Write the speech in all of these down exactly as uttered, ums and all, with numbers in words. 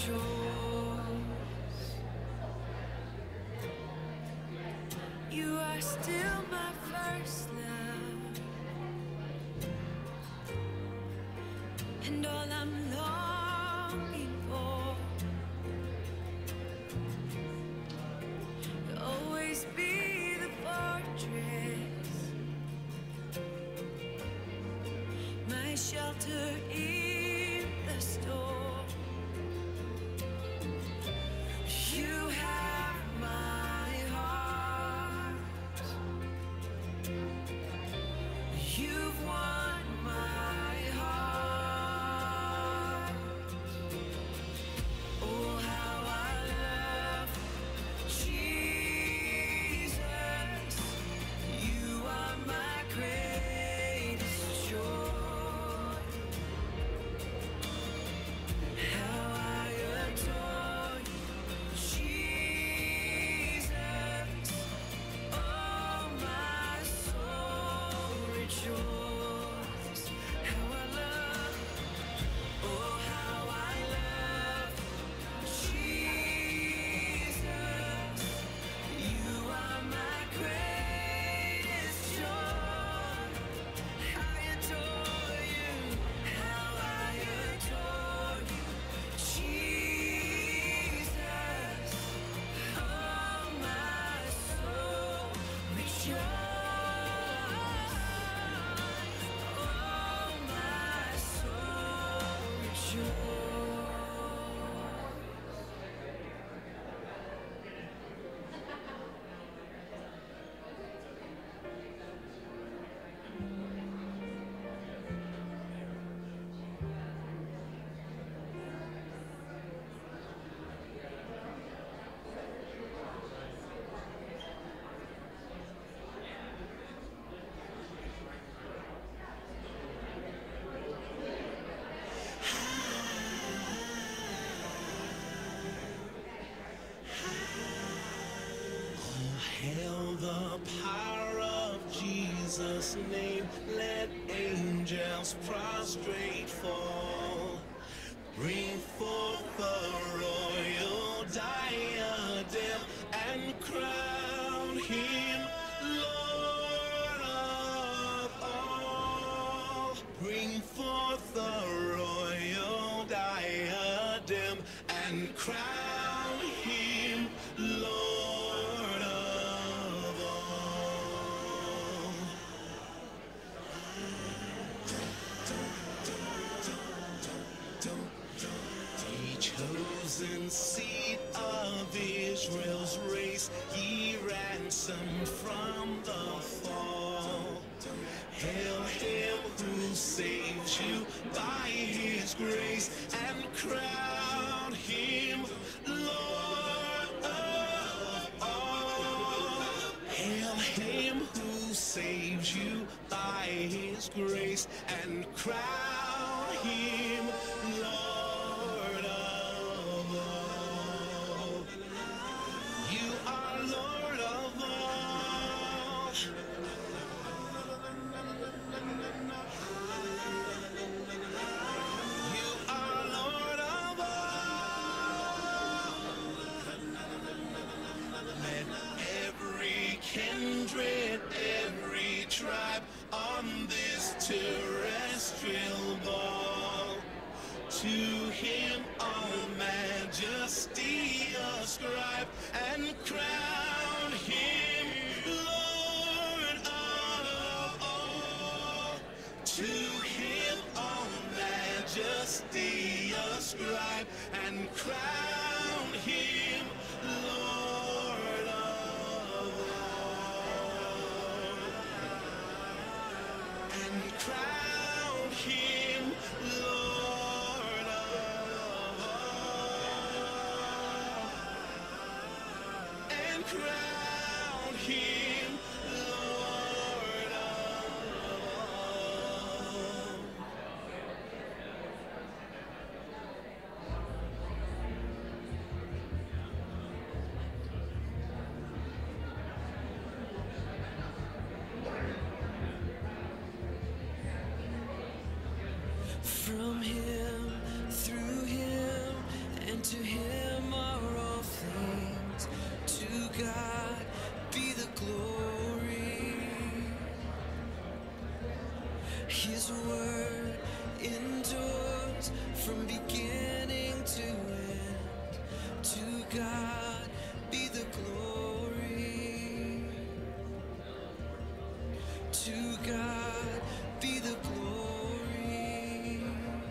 choice. You are still my first love, and all I'm longing for. You'll always be the fortress, my shelter in the storm. You have my heart, you've won my heart. Oh, how I love Jesus, you are my greatest joy. How I adore you, Jesus, oh, my soul rejoices. How I love, oh, how I love Jesus, you are my greatest joy. I adore you, how I adore you, Jesus, oh, my soul rejoices. Oh, my soul Hail the power of Jesus' name, let angels prostrate fall. Bring forth the royal diadem and crown him Lord of all. Bring forth the royal diadem and crown him Lord of all. Ye chosen seed of Israel's race, ye ransomed from the fall. Hail him who saves you by his grace, and crown him Lord of all. Hail him who saves you by his grace, and crown him Lord of all. You are Lord of all. You are Lord of all. Let every kindred, every tribe on this terrestrial ball to him all majesty ascribe, and crown him Lord of all. To him all majesty ascribe, and crown him Lord of all. And crown him Lord of all. And crown him Lord of all. From him, through him, and to him are all things. To God be the glory. His word endures from beginning to end. To God be the glory. To God be the glory.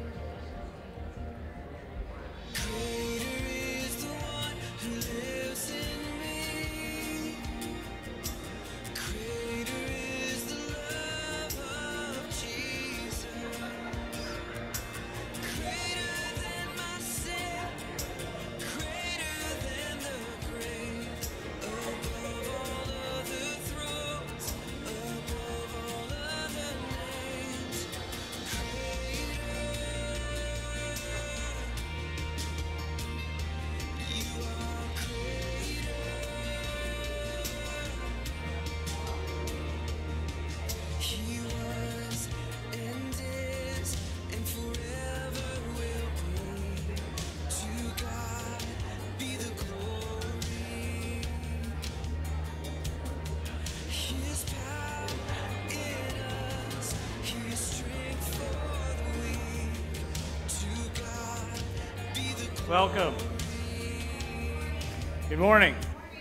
Greater is the one who lives in me. Greater is the love of Jesus. Greater than my sin. Greater than the grave. Above all other thrones. Above all other names. Greater. You are greater. He was and is and forever will be. To God be the glory. His power in us, His strength for the weak. To God be the glory. Welcome. Good morning.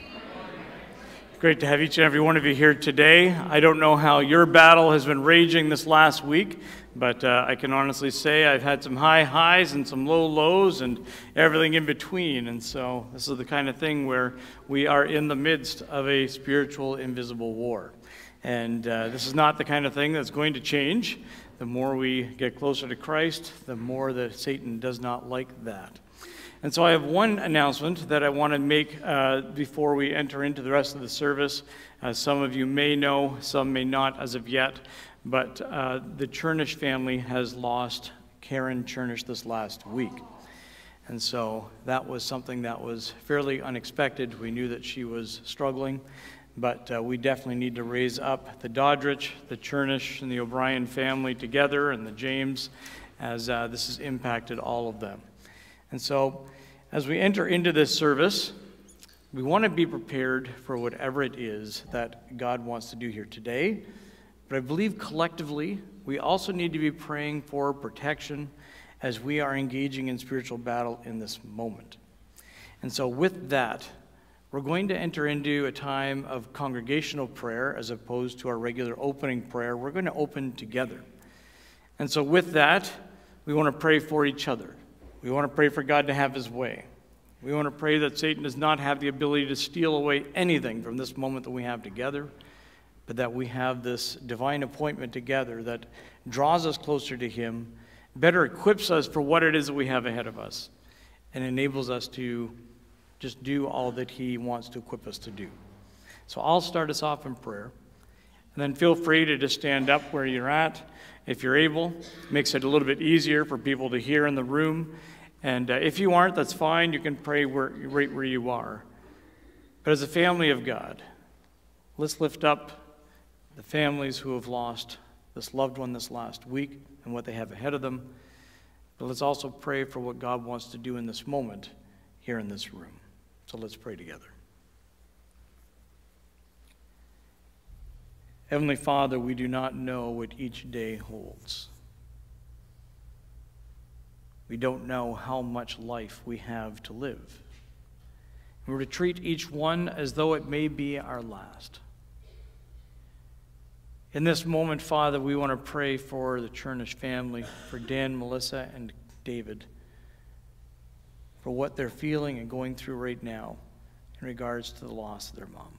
Great to have each and every one of you here today. I don't know how your battle has been raging this last week, but uh, I can honestly say I've had some high highs and some low lows and everything in between. And so this is the kind of thing where we are in the midst of a spiritual invisible war. And uh, this is not the kind of thing that's going to change. The more we get closer to Christ, the more that Satan does not like that. And so I have one announcement that I want to make uh, before we enter into the rest of the service. Uh, some of you may know, some may not as of yet, but uh, the Chernish family has lost Karen Chernish this last week. And so that was something that was fairly unexpected. We knew that she was struggling, but uh, we definitely need to raise up the Doddridge, the Chernish, and the O'Brien family together, and the James, as uh, this has impacted all of them. And so, as we enter into this service, we want to be prepared for whatever it is that God wants to do here today. But I believe collectively, we also need to be praying for protection as we are engaging in spiritual battle in this moment. And so with that, we're going to enter into a time of congregational prayer as opposed to our regular opening prayer. We're going to open together. And so with that, we want to pray for each other. We want to pray for God to have his way. We want to pray that Satan does not have the ability to steal away anything from this moment that we have together, but that we have this divine appointment together that draws us closer to him, better equips us for what it is that we have ahead of us, and enables us to just do all that he wants to equip us to do. So I'll start us off in prayer, and then feel free to just stand up where you're at. If you're able, it makes it a little bit easier for people to hear in the room. And uh, if you aren't, that's fine. You can pray where, right where you are. But as a family of God, let's lift up the families who have lost this loved one this last week and what they have ahead of them. But let's also pray for what God wants to do in this moment here in this room. So let's pray together. Heavenly Father, we do not know what each day holds. We don't know how much life we have to live. We're to treat each one as though it may be our last. In this moment, Father, we want to pray for the Chernish family, for Dan, Melissa, and David, for what they're feeling and going through right now in regards to the loss of their mom.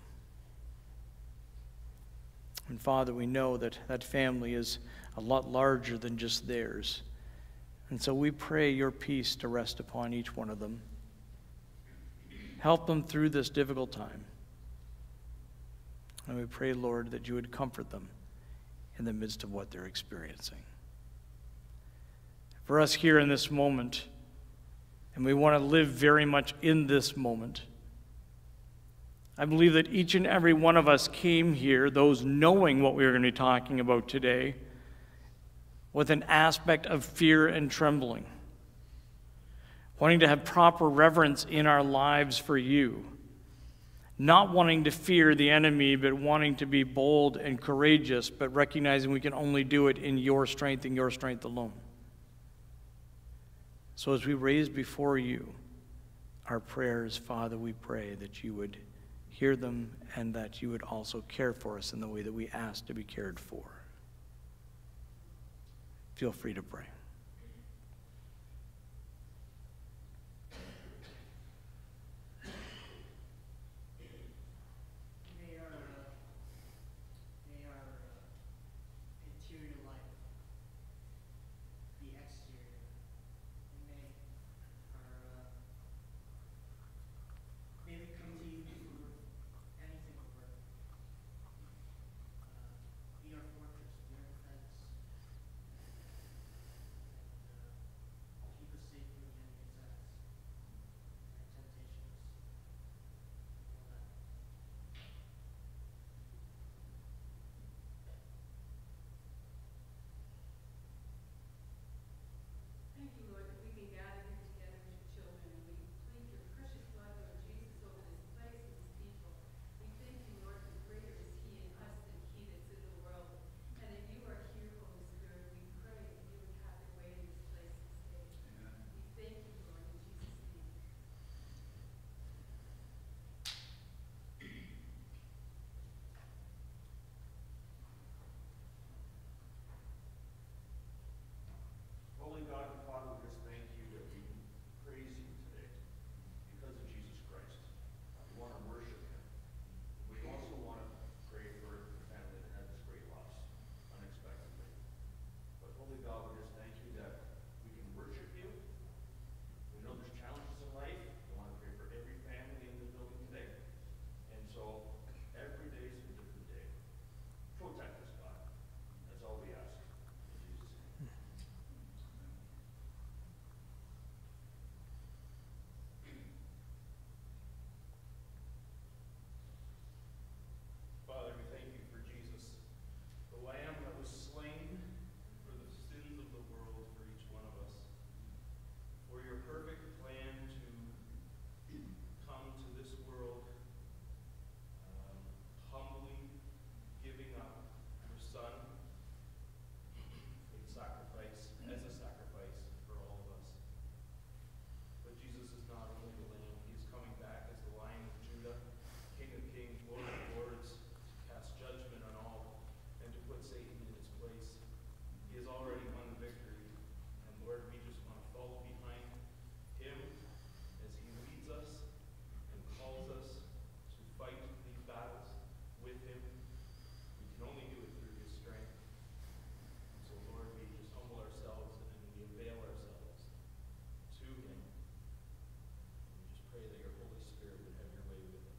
And Father, we know that that family is a lot larger than just theirs. And so we pray your peace to rest upon each one of them. Help them through this difficult time. And we pray, Lord, that you would comfort them in the midst of what they're experiencing. For us here in this moment, and we want to live very much in this moment, I believe that each and every one of us came here, those knowing what we were going to be talking about today, with an aspect of fear and trembling. wanting to have proper reverence in our lives for you, not wanting to fear the enemy, but wanting to be bold and courageous, but recognizing we can only do it in your strength and your strength alone. So as we raise before you our prayers, Father, we pray that you would hear them and that you would also care for us in the way that we ask to be cared for. Feel free to pray. Holy God and Father, we just thank you that we can praise you today because of Jesus Christ. We want to worship him. We also want to pray for the family that had this great loss unexpectedly. But Holy God, we just thank you that we can worship you. We know there's challenges in life. We want to pray for every family in this building today. And so every day is a different day. Protect us, God. That's all we ask. In Jesus' name. Father, we thank you for Jesus, the Lamb that was slain for the sins of the world for each one of us, for your perfect plan to come to this world, um, humbly giving up your Son in sacrifice, as a sacrifice for all of us. But Jesus is not only the Lamb, he is coming back as the Lion of Judah, King of kings, Lord of lords, to cast judgment on all and to put Satan in his place. He has already won the victory, and Lord, we just want to follow behind him as he leads us and calls us to fight these battles with him. We can only do it through his strength. So Lord, we just humble ourselves and we avail ourselves to him. We just pray that your Holy Spirit would have your way with us.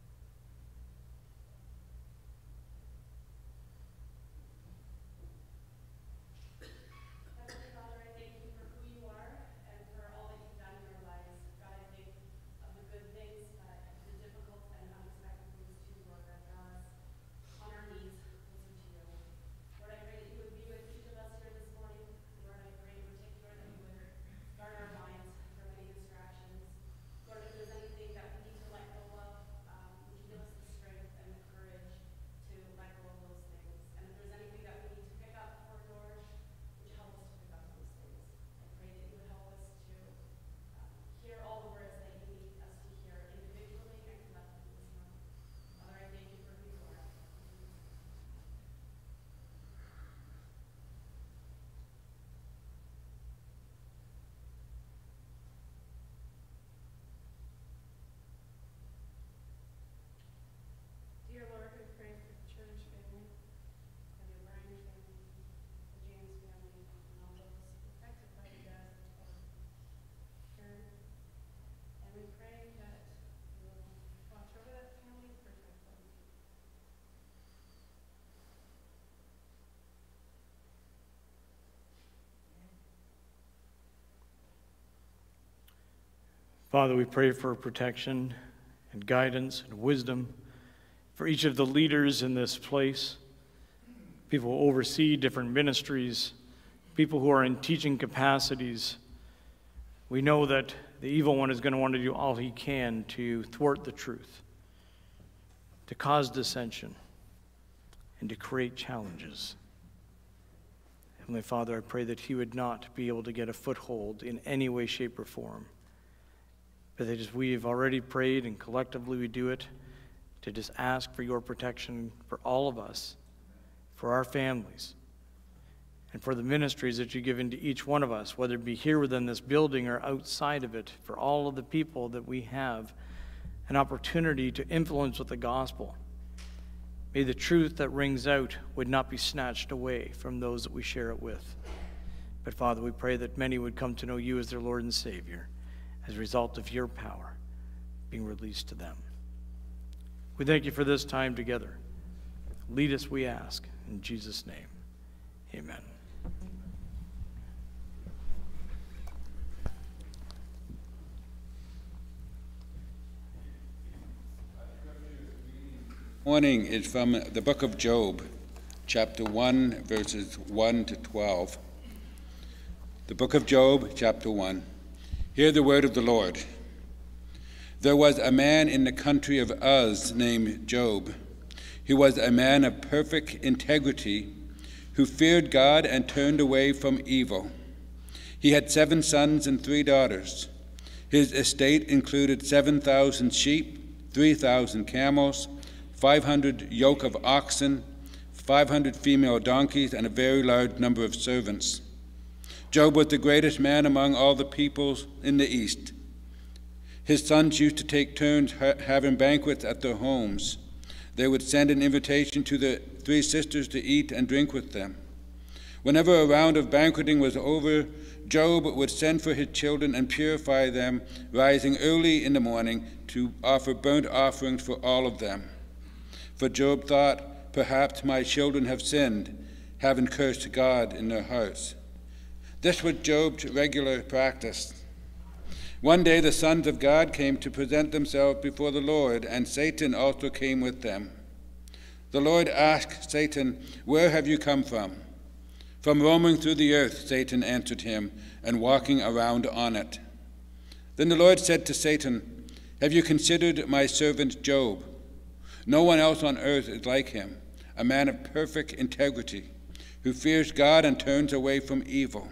Heavenly Father, I thank you for who you are and for all that you've done in our lives. God, I think of the good things, uh, the difficult and unexpected things too, Lord, that got us on our knees, listen to you. Lord, I pray that you would be with each of us here this morning. Lord, I pray in particular that you would guard our minds from any distractions. Lord, if there's anything that we need to let go of, um, would you give us the strength and the courage to let go of those things? And if there's anything that we need to pick up for George, would you help us to pick up those things? I pray that you would help us to um, hear all the words that you need us to hear individually and collectively this morning. Father, I thank you for who you are. Dear Lord, we pray for the church family, for the O'Brien family, the James family, and all those affected by the death of Karen. And we pray that you will watch over that family, protect them. Father, we pray for protection and guidance and wisdom for each of the leaders in this place, people who oversee different ministries, people who are in teaching capacities. We know that the evil one is going to want to do all he can to thwart the truth, to cause dissension, and to create challenges. Heavenly Father, I pray that he would not be able to get a foothold in any way, shape, or form, but that as we have already prayed and collectively we do it, to just ask for your protection for all of us, for our families, and for the ministries that you give into each one of us, whether it be here within this building or outside of it, for all of the people that we have an opportunity to influence with the gospel. May the truth that rings out would not be snatched away from those that we share it with. But Father, we pray that many would come to know you as their Lord and Savior as a result of your power being released to them. We thank you for this time together. Lead us, we ask, in Jesus' name. Amen. Morning is from the book of Job, chapter one, verses one to twelve. The book of Job, chapter one. Hear the word of the Lord. There was a man in the country of Uz named Job. He was a man of perfect integrity who feared God and turned away from evil. He had seven sons and three daughters. His estate included seven thousand sheep, three thousand camels, five hundred yoke of oxen, five hundred female donkeys, and a very large number of servants. Job was the greatest man among all the peoples in the East. His sons used to take turns ha- having banquets at their homes. They would send an invitation to the three sisters to eat and drink with them. Whenever a round of banqueting was over, Job would send for his children and purify them, rising early in the morning to offer burnt offerings for all of them. For Job thought, perhaps my children have sinned, having cursed God in their hearts. This was Job's regular practice. One day the sons of God came to present themselves before the Lord, and Satan also came with them. The Lord asked Satan, "Where have you come from?" "From roaming through the earth," Satan answered him, "and walking around on it." Then the Lord said to Satan, "Have you considered my servant Job? No one else on earth is like him, a man of perfect integrity, who fears God and turns away from evil."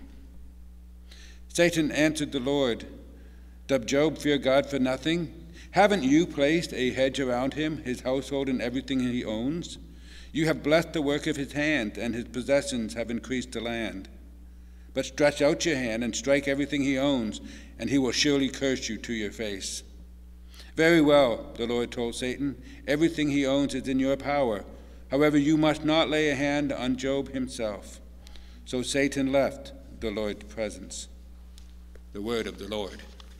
Satan answered the Lord, "Does Job fear God for nothing? Haven't you placed a hedge around him, his household, and everything he owns? You have blessed the work of his hand, and his possessions have increased the land. But stretch out your hand and strike everything he owns, and he will surely curse you to your face." "Very well," the Lord told Satan, "everything he owns is in your power. However, you must not lay a hand on Job himself." So Satan left the Lord's presence. The word of the Lord.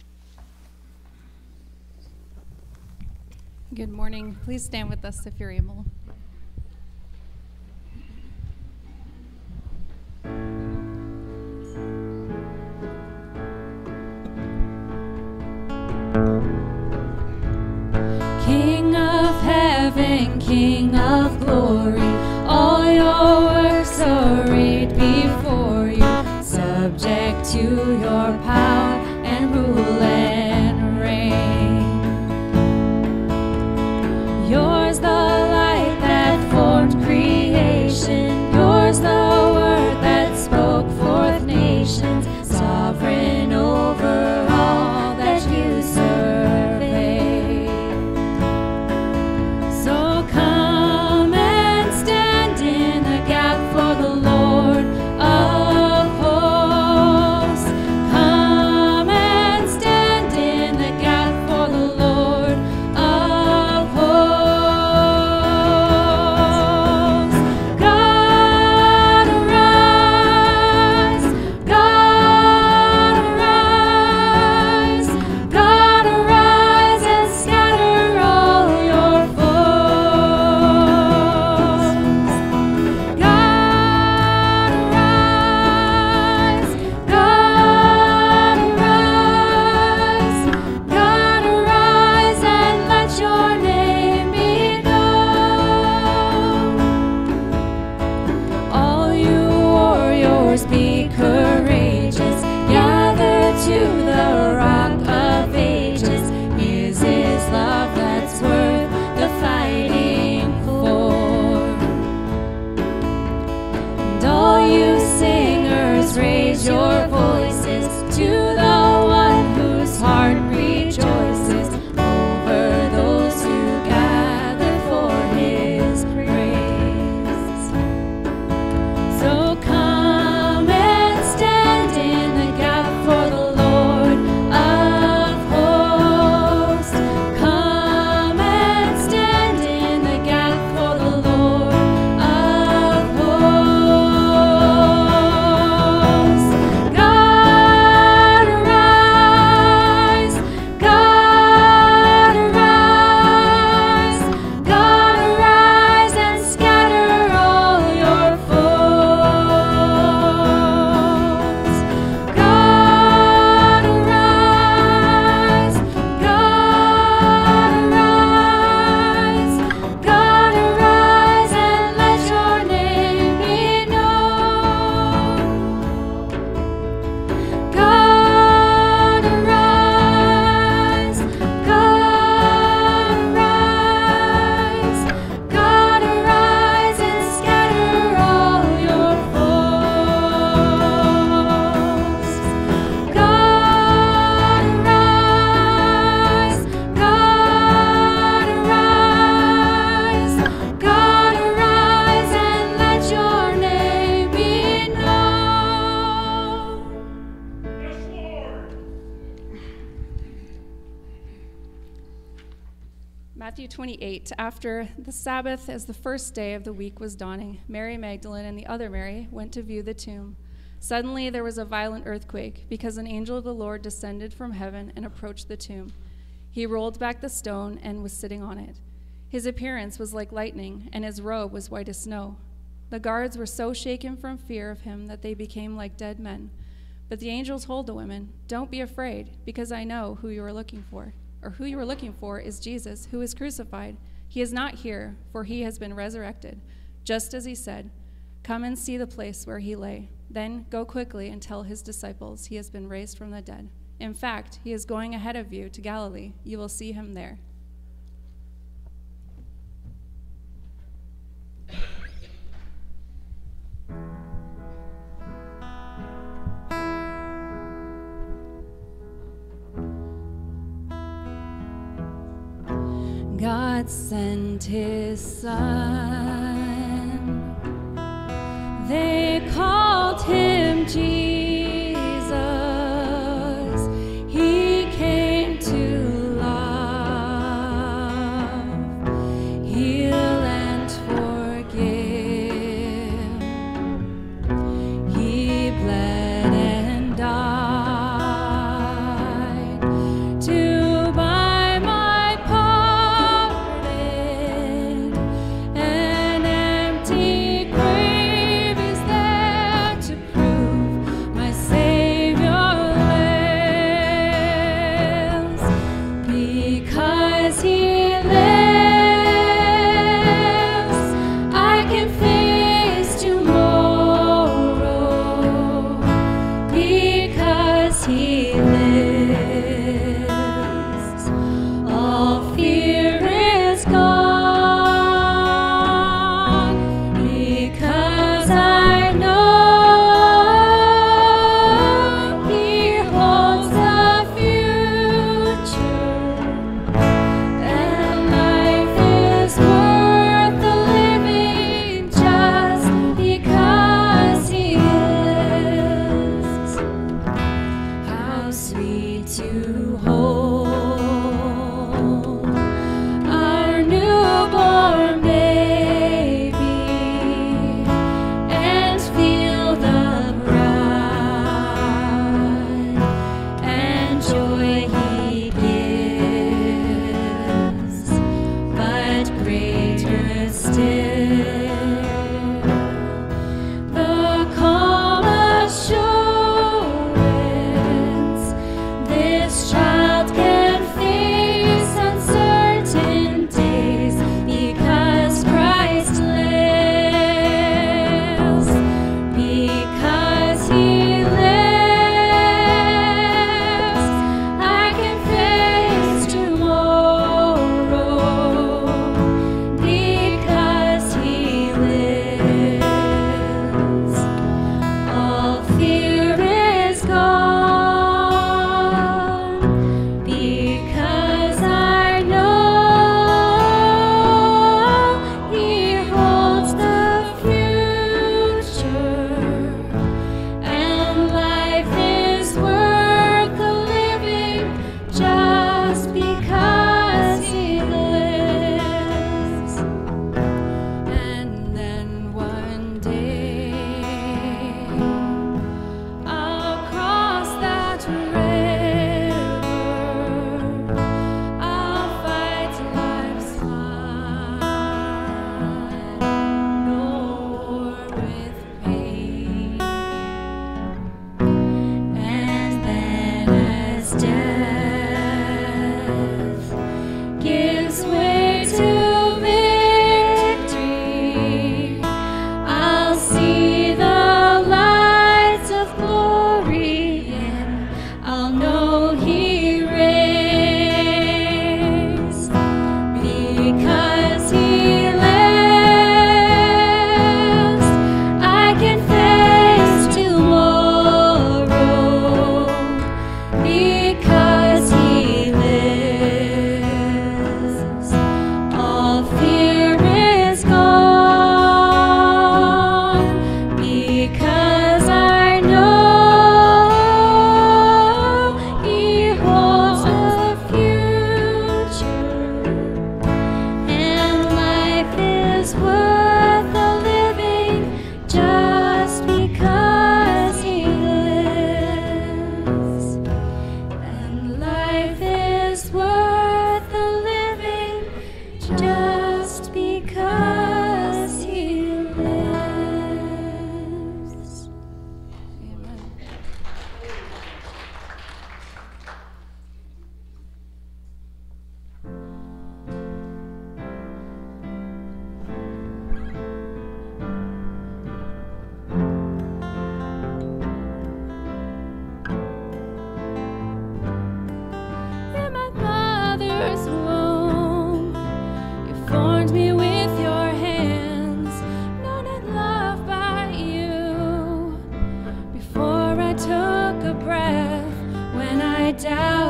Good morning. Please stand with us if you're able. King of heaven, King of glory, all your works arrayed before you, subject to your power and rule and reign. Yours the light that formed creation, yours the word that spoke forth nations, sovereign over all that you survey. So come and Matthew twenty-eight. After the Sabbath, as the first day of the week was dawning, Mary Magdalene and the other Mary went to view the tomb. Suddenly there was a violent earthquake, because an angel of the Lord descended from heaven and approached the tomb. He rolled back the stone and was sitting on it. His appearance was like lightning, and his robe was white as snow. The guards were so shaken from fear of him that they became like dead men. But the angel told the women, "Don't be afraid, because I know who you are looking for. Or who you are looking for is Jesus, who is crucified. He is not here, for he has been resurrected, just as he said. Come and see the place where he lay. Then go quickly and tell his disciples he has been raised from the dead. In fact, he is going ahead of you to Galilee. You will see him there." God sent his son. They called him Jesus. He came to love, heal, and forgive. He bled and died to buy my pardon. An empty grave is there to prove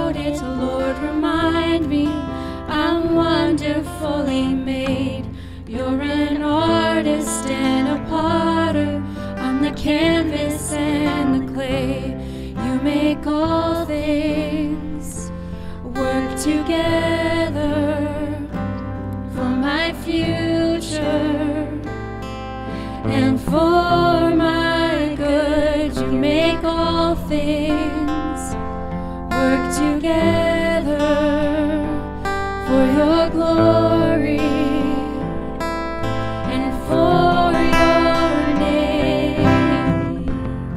doubt it, Lord, remind me I'm wonderfully made. You're an artist and a potter. I'm the canvas and the clay. You make all things work together for my future and for my good. You make all things work together for your glory and for your name.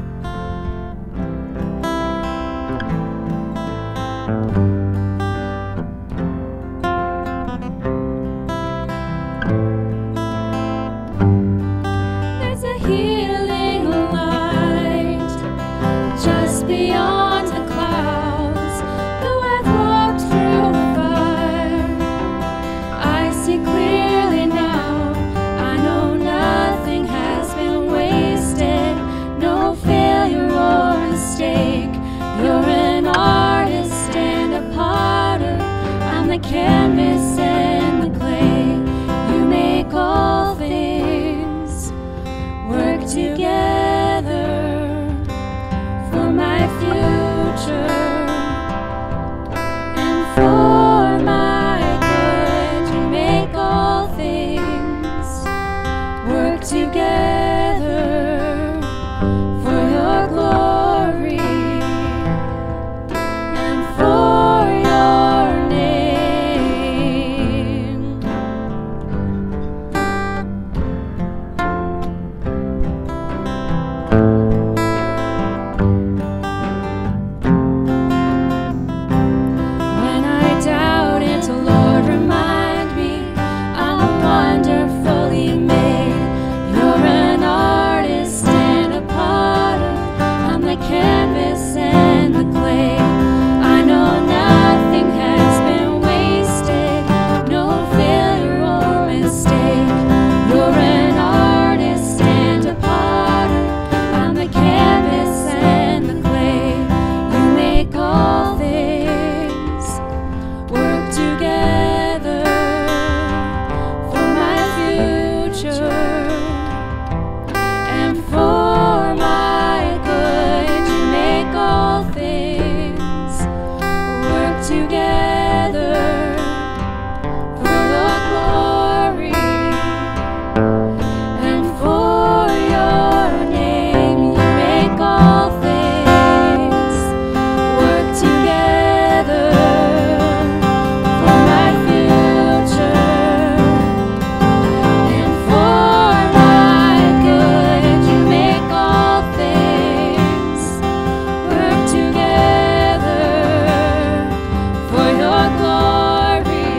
There's a healing light just beyond the clouds. Though I've walked through fire, I see clearly now. I know nothing has been wasted, no failure or mistake. You're an artist and a potter. I'm the canvas and the clay. You make all things work together for my future and for my good. You make all things work together for your glory and for your name. When I doubt it, Lord, remind me I'm wonderfully made. You're an artist and a potter. I'm the canvas and the clay. I know nothing has been wasted, no failure or mistake. You're an artist and a potter. I'm the canvas and the clay. You make all things work together for my future and for my good. You make all things work together for your glory and for your name. You make all things work together for my future and for my good. You make all things work together for your glory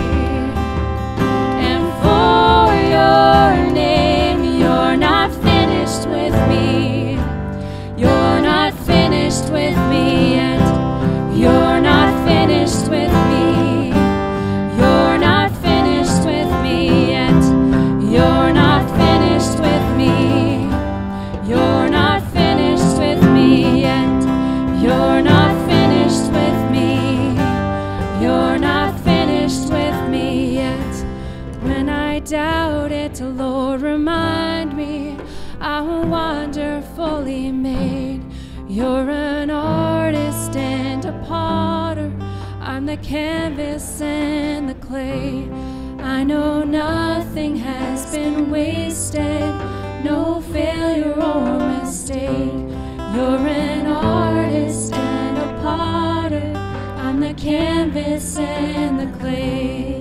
and for your name. You're not finished with me. You're not finished with me yet. You're not finished with me. You're not finished with me yet. You're not finished with me. You're not finished with me yet. You're not finished with me. You're not finished with me yet. When I doubt it, Lord, remind me I'm wonderfully made. You're an artist and a potter. I'm the canvas and the clay. I know nothing has been wasted, no failure or mistake. You're an artist and a potter. I'm the canvas and the clay.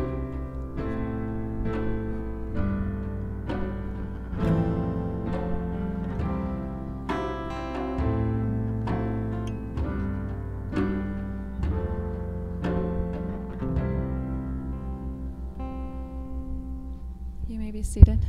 You may be seated.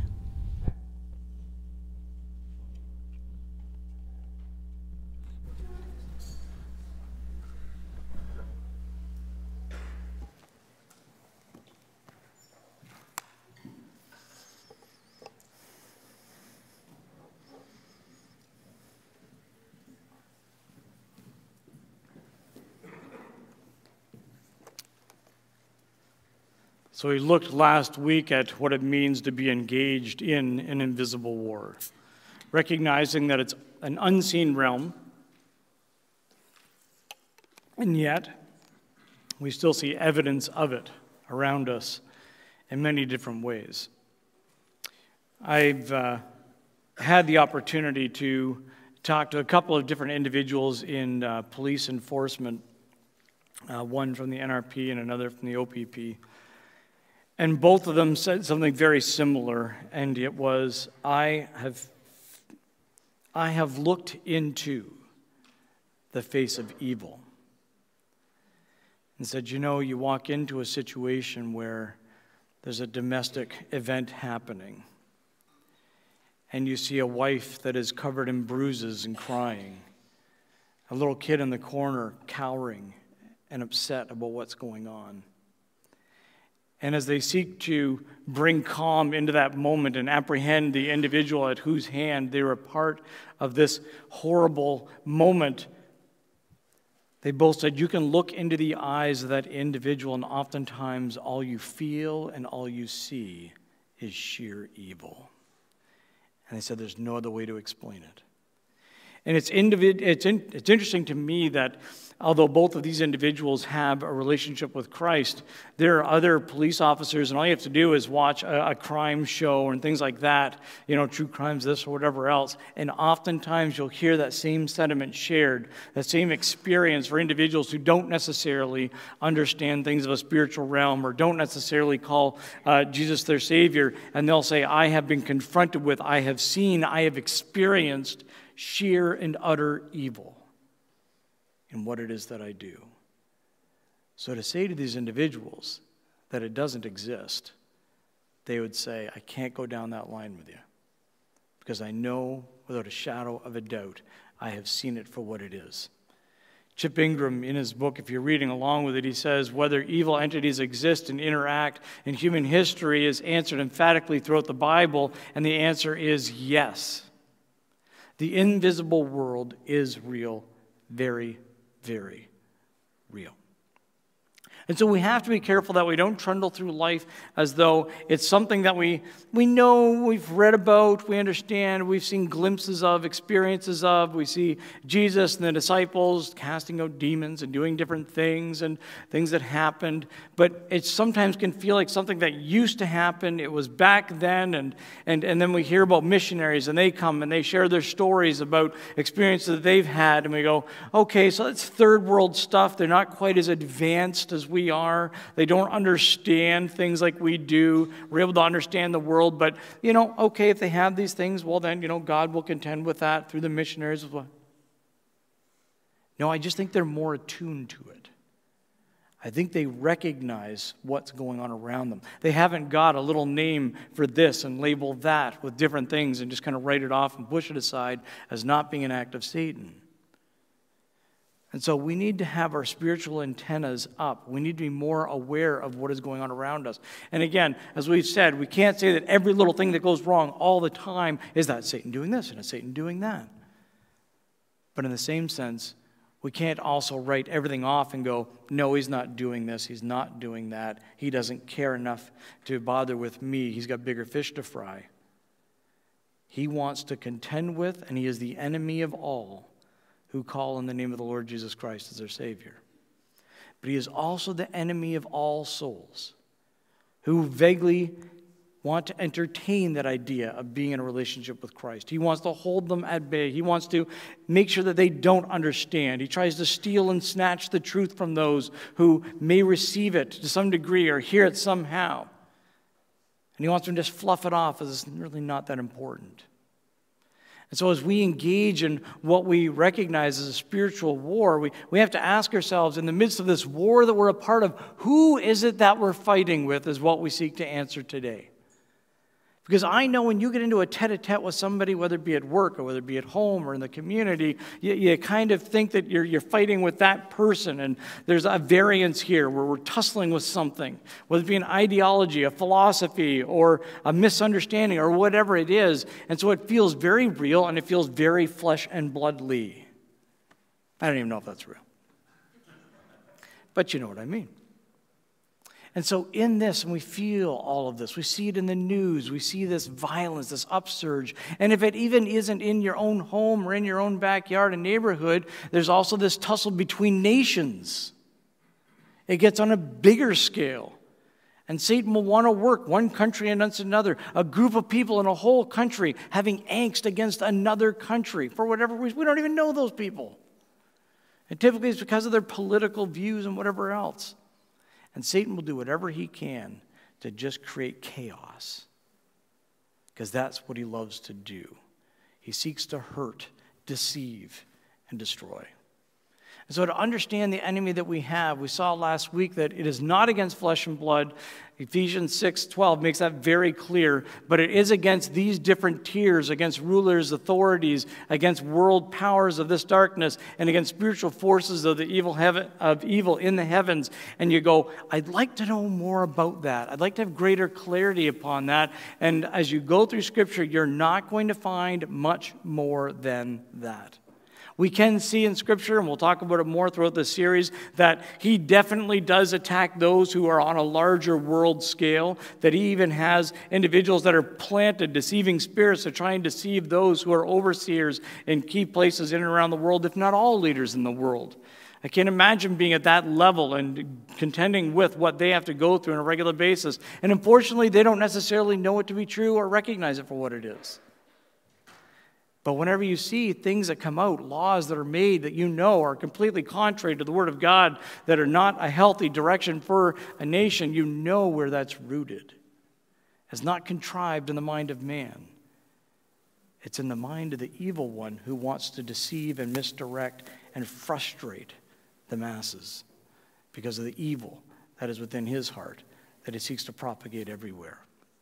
So we looked last week at what it means to be engaged in an invisible war, recognizing that it's an unseen realm, and yet we still see evidence of it around us in many different ways. I've uh, had the opportunity to talk to a couple of different individuals in uh, police enforcement, uh, one from the N R P and another from the O P P. And both of them said something very similar, and it was, I have, I have looked into the face of evil. And said, you know, you walk into a situation where there's a domestic event happening, and you see a wife that is covered in bruises and crying, a little kid in the corner cowering and upset about what's going on. And as they seek to bring calm into that moment and apprehend the individual at whose hand they were a part of this horrible moment, they both said, you can look into the eyes of that individual, and oftentimes all you feel and all you see is sheer evil. And they said there's no other way to explain it. And it's, individ- it's, in- it's interesting to me that although both of these individuals have a relationship with Christ, there are other police officers, and all you have to do is watch a, a crime show and things like that, you know, true crimes, this or whatever else, and oftentimes you'll hear that same sentiment shared, that same experience for individuals who don't necessarily understand things of a spiritual realm or don't necessarily call uh, Jesus their Savior, and they'll say, I have been confronted with, I have seen, I have experienced sheer and utter evil in what it is that I do. So to say to these individuals that it doesn't exist, they would say, I can't go down that line with you, because I know without a shadow of a doubt I have seen it for what it is. Chip Ingram, in his book, if you're reading along with it, he says, whether evil entities exist and interact in human history is answered emphatically throughout the Bible, and the answer is yes. The invisible world is real, very, very real. And so we have to be careful that we don't trundle through life as though it's something that we, we know, we've read about, we understand, we've seen glimpses of, experiences of. We see Jesus and the disciples casting out demons and doing different things and things that happened. But it sometimes can feel like something that used to happen. It was back then. And, and, and then we hear about missionaries, and they come and they share their stories about experiences that they've had. And we go, okay, so that's third world stuff. They're not quite as advanced as we we are. They don't understand things like we do. We're able to understand the world, but, you know, okay, if they have these things, well then, you know, God will contend with that through the missionaries as well. No, I just think they're more attuned to it. I think they recognize what's going on around them. They haven't got a little name for this and label that with different things and just kind of write it off and push it aside as not being an act of Satan. And so we need to have our spiritual antennas up. We need to be more aware of what is going on around us. And again, as we've said, we can't say that every little thing that goes wrong all the time is that Satan doing this and is Satan doing that. But in the same sense, we can't also write everything off and go, no, he's not doing this, he's not doing that. He doesn't care enough to bother with me. He's got bigger fish to fry. He wants to contend with, and he is the enemy of all who call on the name of the Lord Jesus Christ as their Savior. But he is also the enemy of all souls who vaguely want to entertain that idea of being in a relationship with Christ. He wants to hold them at bay. He wants to make sure that they don't understand. He tries to steal and snatch the truth from those who may receive it to some degree or hear it somehow. And he wants them to just fluff it off as it's really not that important. And so as we engage in what we recognize as a spiritual war, we, we have to ask ourselves, in the midst of this war that we're a part of, who is it that we're fighting with is what we seek to answer today. Because I know when you get into a tete-a-tete with somebody, whether it be at work or whether it be at home or in the community, you, you kind of think that you're, you're fighting with that person, and there's a variance here where we're tussling with something, whether it be an ideology, a philosophy, or a misunderstanding, or whatever it is. And so it feels very real, and it feels very flesh and bloodly. I don't even know if that's real. But you know what I mean. And so in this, and we feel all of this, we see it in the news, we see this violence, this upsurge. And if it even isn't in your own home or in your own backyard and neighborhood, there's also this tussle between nations. It gets on a bigger scale. And Satan will want to work one country against another, a group of people in a whole country having angst against another country for whatever reason. We don't even know those people. And typically it's because of their political views and whatever else. And Satan will do whatever he can to just create chaos, because that's what he loves to do. He seeks to hurt, deceive, and destroy. And so to understand the enemy that we have, we saw last week that it is not against flesh and blood. Ephesians six twelve makes that very clear, but it is against these different tiers, against rulers, authorities, against world powers of this darkness, and against spiritual forces of the evil heaven, of evil in the heavens. And you go, I'd like to know more about that. I'd like to have greater clarity upon that. And as you go through Scripture, you're not going to find much more than that. We can see in Scripture, and we'll talk about it more throughout this series, that he definitely does attack those who are on a larger world scale, that he even has individuals that are planted, deceiving spirits to try and deceive those who are overseers in key places in and around the world, if not all leaders in the world. I can't imagine being at that level and contending with what they have to go through on a regular basis. And unfortunately, they don't necessarily know it to be true or recognize it for what it is. But whenever you see things that come out, laws that are made that you know are completely contrary to the Word of God, that are not a healthy direction for a nation, you know where that's rooted. It's not contrived in the mind of man. It's in the mind of the evil one who wants to deceive and misdirect and frustrate the masses because of the evil that is within his heart that he seeks to propagate everywhere.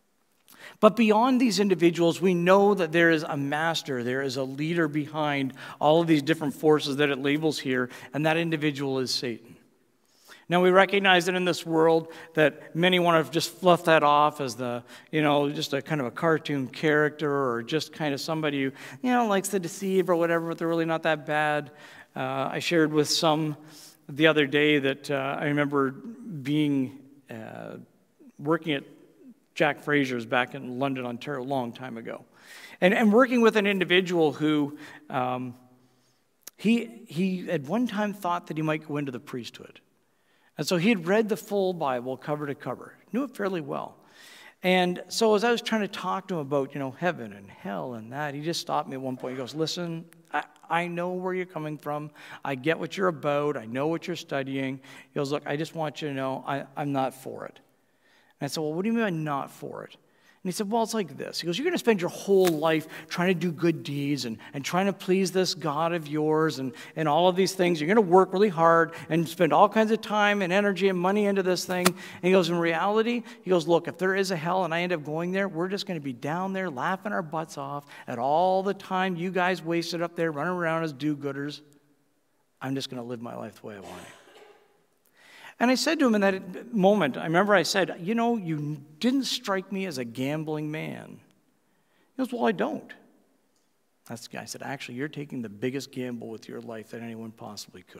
But beyond these individuals, we know that there is a master, there is a leader behind all of these different forces that it labels here, and that individual is Satan. Now, we recognize that in this world that many want to just fluff that off as the, you know, just a kind of a cartoon character or just kind of somebody who, you know, likes to deceive or whatever, but they're really not that bad. Uh, I shared with some the other day that uh, I remember being, uh, working at Jack Fraser's back in London, Ontario, a long time ago. And, and working with an individual who, um, he, he at one time thought that he might go into the priesthood. And so he had read the full Bible cover to cover, knew it fairly well. And so as I was trying to talk to him about, you know, heaven and hell and that, he just stopped me at one point. He goes, listen, I, I know where you're coming from. I get what you're about. I know what you're studying. He goes, look, I just want you to know I, I'm not for it. And I said, well, what do you mean by not for it? And he said, well, it's like this. He goes, you're going to spend your whole life trying to do good deeds and, and trying to please this God of yours and, and all of these things. You're going to work really hard and spend all kinds of time and energy and money into this thing. And he goes, in reality, he goes, look, if there is a hell and I end up going there, we're just going to be down there laughing our butts off at all the time you guys wasted up there running around as do-gooders. I'm just going to live my life the way I want it. And I said to him in that moment, I remember I said, you know, you didn't strike me as a gambling man. He goes, well, I don't. That's the guy. I said, actually, you're taking the biggest gamble with your life that anyone possibly could.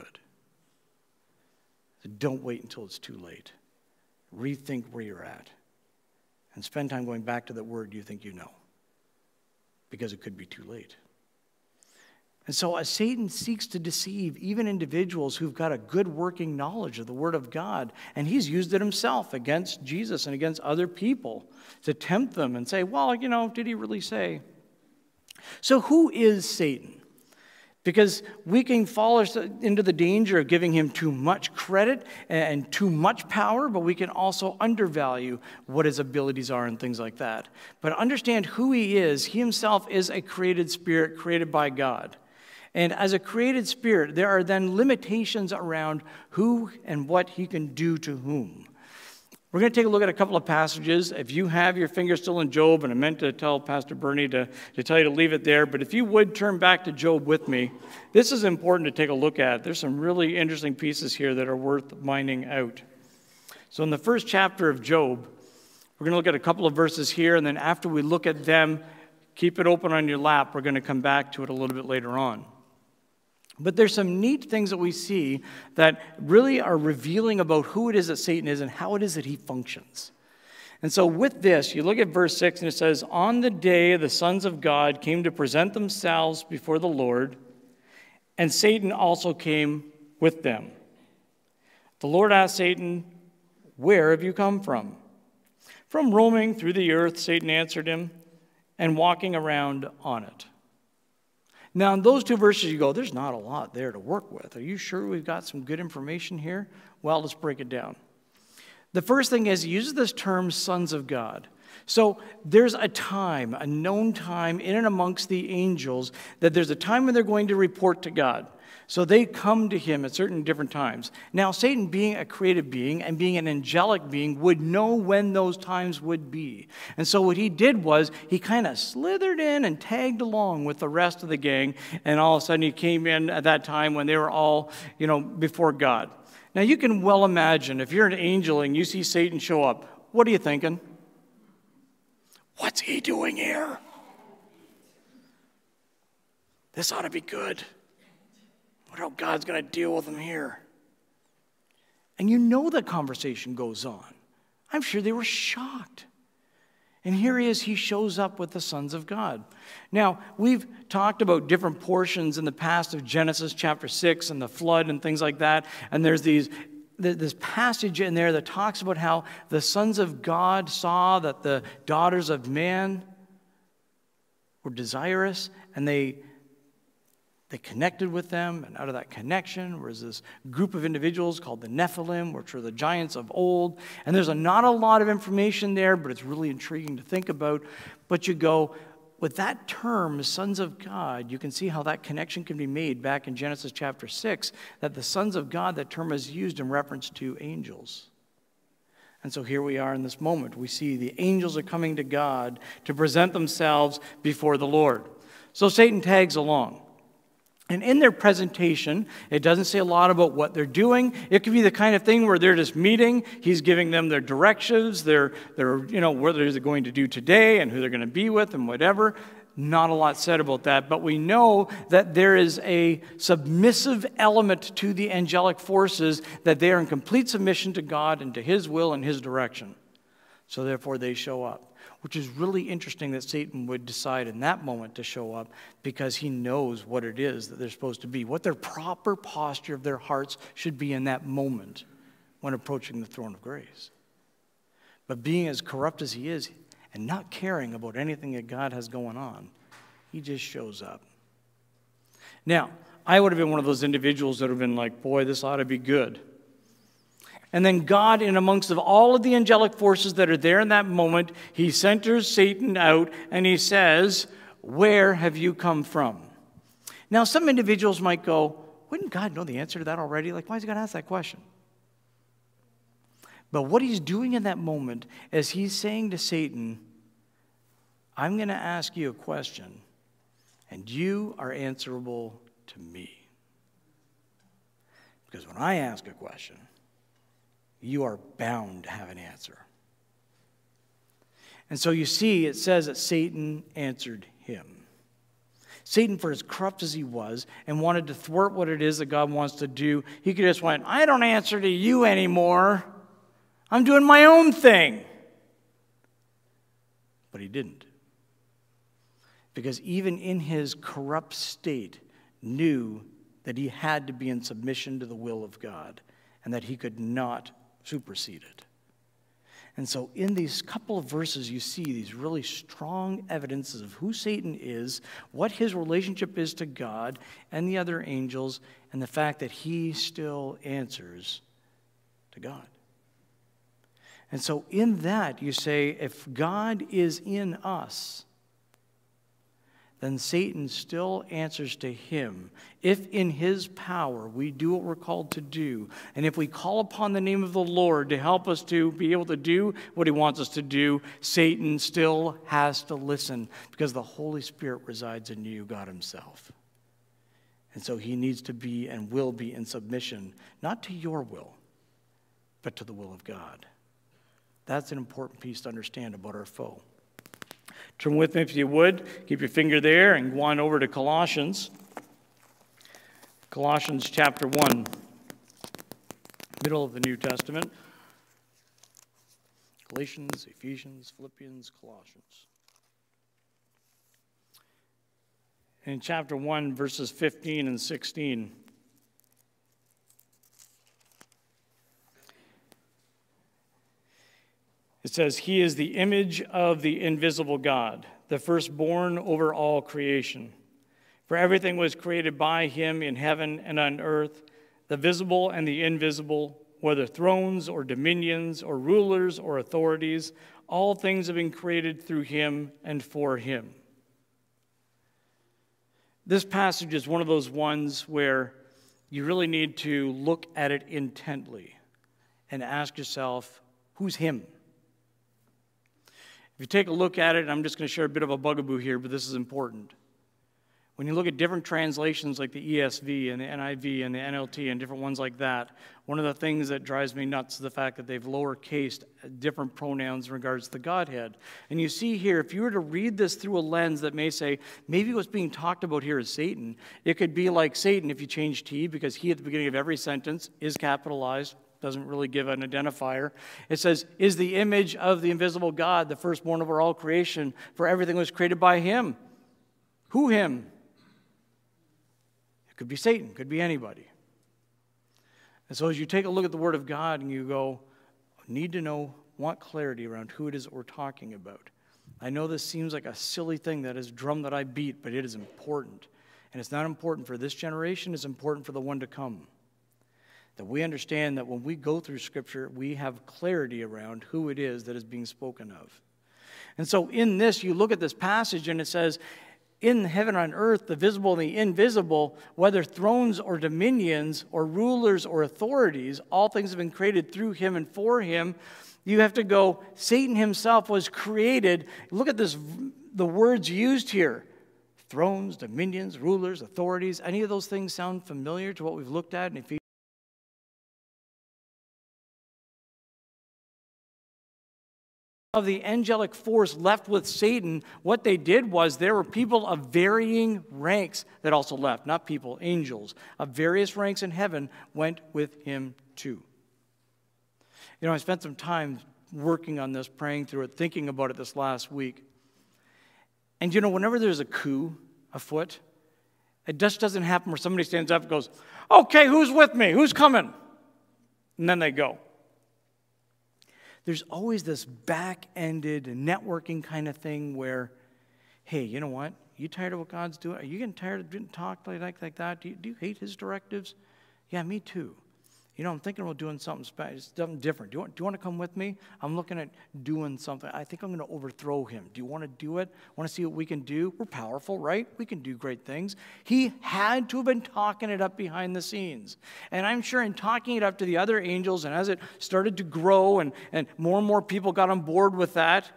I said, don't wait until it's too late. Rethink where you're at. And spend time going back to that word you think you know. Because it could be too late. And so as Satan seeks to deceive even individuals who've got a good working knowledge of the Word of God, and he's used it himself against Jesus and against other people to tempt them and say, well, you know, did he really say? So who is Satan? Because we can fall into the danger of giving him too much credit and too much power, but we can also undervalue what his abilities are and things like that. But understand who he is. He himself is a created spirit created by God. And as a created spirit, there are then limitations around who and what he can do to whom. We're going to take a look at a couple of passages. If you have your finger still in Job, and I meant to tell Pastor Bernie to, to tell you to leave it there, but if you would turn back to Job with me, this is important to take a look at. There's some really interesting pieces here that are worth mining out. So in the first chapter of Job, we're going to look at a couple of verses here, and then after we look at them, keep it open on your lap. We're going to come back to it a little bit later on. But there's some neat things that we see that really are revealing about who it is that Satan is and how it is that he functions. And so with this, you look at verse six, and it says, "On the day the sons of God came to present themselves before the Lord, and Satan also came with them. The Lord asked Satan, 'Where have you come from?' 'From roaming through the earth,' Satan answered him, 'and walking around on it.'" Now, in those two verses, you go, there's not a lot there to work with. Are you sure we've got some good information here? Well, let's break it down. The first thing is he uses this term, sons of God. So there's a time, a known time in and amongst the angels, that there's a time when they're going to report to God. So they come to him at certain different times. Now, Satan, being a creative being and being an angelic being, would know when those times would be. And so what he did was he kind of slithered in and tagged along with the rest of the gang, and all of a sudden he came in at that time when they were all, you know, before God. Now, you can well imagine, if you're an angel and you see Satan show up, what are you thinking? What's he doing here? This ought to be good. What how God's going to deal with him here. And you know the conversation goes on. I'm sure they were shocked. And here he is, he shows up with the sons of God. Now, we've talked about different portions in the past of Genesis chapter six and the flood and things like that. And there's these this passage in there that talks about how the sons of God saw that the daughters of man were desirous, and they They connected with them, and out of that connection was this group of individuals called the Nephilim, which were the giants of old. And there's a, not a lot of information there, but it's really intriguing to think about. But you go, with that term, sons of God, you can see how that connection can be made back in Genesis chapter six, that the sons of God, that term is used in reference to angels. And so here we are in this moment. We see the angels are coming to God to present themselves before the Lord. So Satan tags along. And in their presentation, it doesn't say a lot about what they're doing. It could be the kind of thing where they're just meeting. He's giving them their directions, their, their, you know, what they're going to do today and who they're going to be with and whatever. Not a lot said about that. But we know that there is a submissive element to the angelic forces, that they are in complete submission to God and to His will and His direction. So therefore they show up. Which is really interesting that Satan would decide in that moment to show up, because he knows what it is that they're supposed to be, what their proper posture of their hearts should be in that moment when approaching the throne of grace. But being as corrupt as he is and not caring about anything that God has going on, he just shows up. Now, I would have been one of those individuals that would have been like, boy, this ought to be good. And then God, in amongst of all of the angelic forces that are there in that moment, he centers Satan out and he says, "Where have you come from?" Now, some individuals might go, wouldn't God know the answer to that already? Like, why is he going to ask that question? But what he's doing in that moment is he's saying to Satan, I'm going to ask you a question, and you are answerable to me. Because when I ask a question, you are bound to have an answer. And so you see, it says that Satan answered him. Satan, for as corrupt as he was and wanted to thwart what it is that God wants to do, he could just went, I don't answer to you anymore. I'm doing my own thing. But he didn't. Because even in his corrupt state, knew that he had to be in submission to the will of God and that he could not supersede it. And so in these couple of verses, you see these really strong evidences of who Satan is, what his relationship is to God and the other angels, and the fact that he still answers to God. And so in that, you say, if God is in us, then Satan still answers to him. If in his power we do what we're called to do, and if we call upon the name of the Lord to help us to be able to do what he wants us to do, Satan still has to listen, because the Holy Spirit resides in you, God himself. And so he needs to be and will be in submission, not to your will, but to the will of God. That's an important piece to understand about our foe. Turn with me if you would. Keep your finger there and go on over to Colossians. Colossians chapter one, middle of the New Testament. Galatians, Ephesians, Philippians, Colossians. In chapter one, verses fifteen and sixteen, it says, "He is the image of the invisible God, the firstborn over all creation. For everything was created by him in heaven and on earth, the visible and the invisible, whether thrones or dominions or rulers or authorities, all things have been created through him and for him." This passage is one of those ones where you really need to look at it intently and ask yourself, who's him? If you take a look at it, and I'm just going to share a bit of a bugaboo here, but this is important. When you look at different translations like the E S V and the N I V and the N L T and different ones like that, one of the things that drives me nuts is the fact that they've lowercased different pronouns in regards to the Godhead. And you see here, if you were to read this through a lens that may say, maybe what's being talked about here is Satan, it could be like Satan if you change T, because he at the beginning of every sentence is capitalized, doesn't really give an identifier. It says, is the image of the invisible God, the firstborn over all creation, for everything was created by him. Who him? Could be Satan, could be anybody. And so as you take a look at the Word of God and you go, need to know, want clarity around who it is that we're talking about. I know this seems like a silly thing, that is a drum that I beat, but it is important. And it's not important for this generation, it's important for the one to come. That we understand that when we go through Scripture, we have clarity around who it is that is being spoken of. And so in this, you look at this passage and it says, in heaven and on earth, the visible and the invisible, whether thrones or dominions or rulers or authorities, all things have been created through him and for him. You have to go, Satan himself was created. Look at this, the words used here. Thrones, dominions, rulers, authorities. Any of those things sound familiar to what we've looked at in Ephesians? Of the angelic force left with Satan, what they did was there were people of varying ranks that also left. Not people, angels of various ranks in heaven went with him too. You know, I spent some time working on this, praying through it, thinking about it this last week. And you know, whenever there's a coup afoot, it just doesn't happen where somebody stands up and goes, okay, who's with me? Who's coming? And then they go. There's always this back-ended networking kind of thing where, hey, you know what? You tired of what God's doing? Are you getting tired of being talked like, like, like that? Do you, do you hate his directives? Yeah, me too. You know, I'm thinking about doing something special, something different. Do you, want, do you want to come with me? I'm looking at doing something. I think I'm going to overthrow him. Do you want to do it? Want to see what we can do? We're powerful, right? We can do great things. He had to have been talking it up behind the scenes. And I'm sure in talking it up to the other angels, and as it started to grow and, and more and more people got on board with that,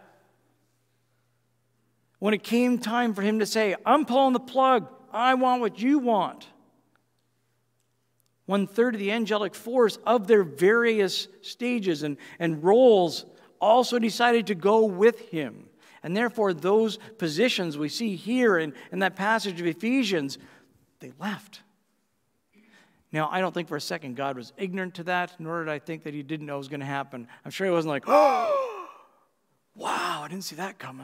when it came time for him to say, I'm pulling the plug, I want what you want, one-third of the angelic force of their various stages and, and roles also decided to go with him. And therefore, those positions we see here in, in that passage of Ephesians, they left. Now, I don't think for a second God was ignorant to that, nor did I think that he didn't know it was going to happen. I'm sure he wasn't like, oh, wow, I didn't see that coming.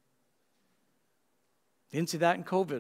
Didn't see that in COVID.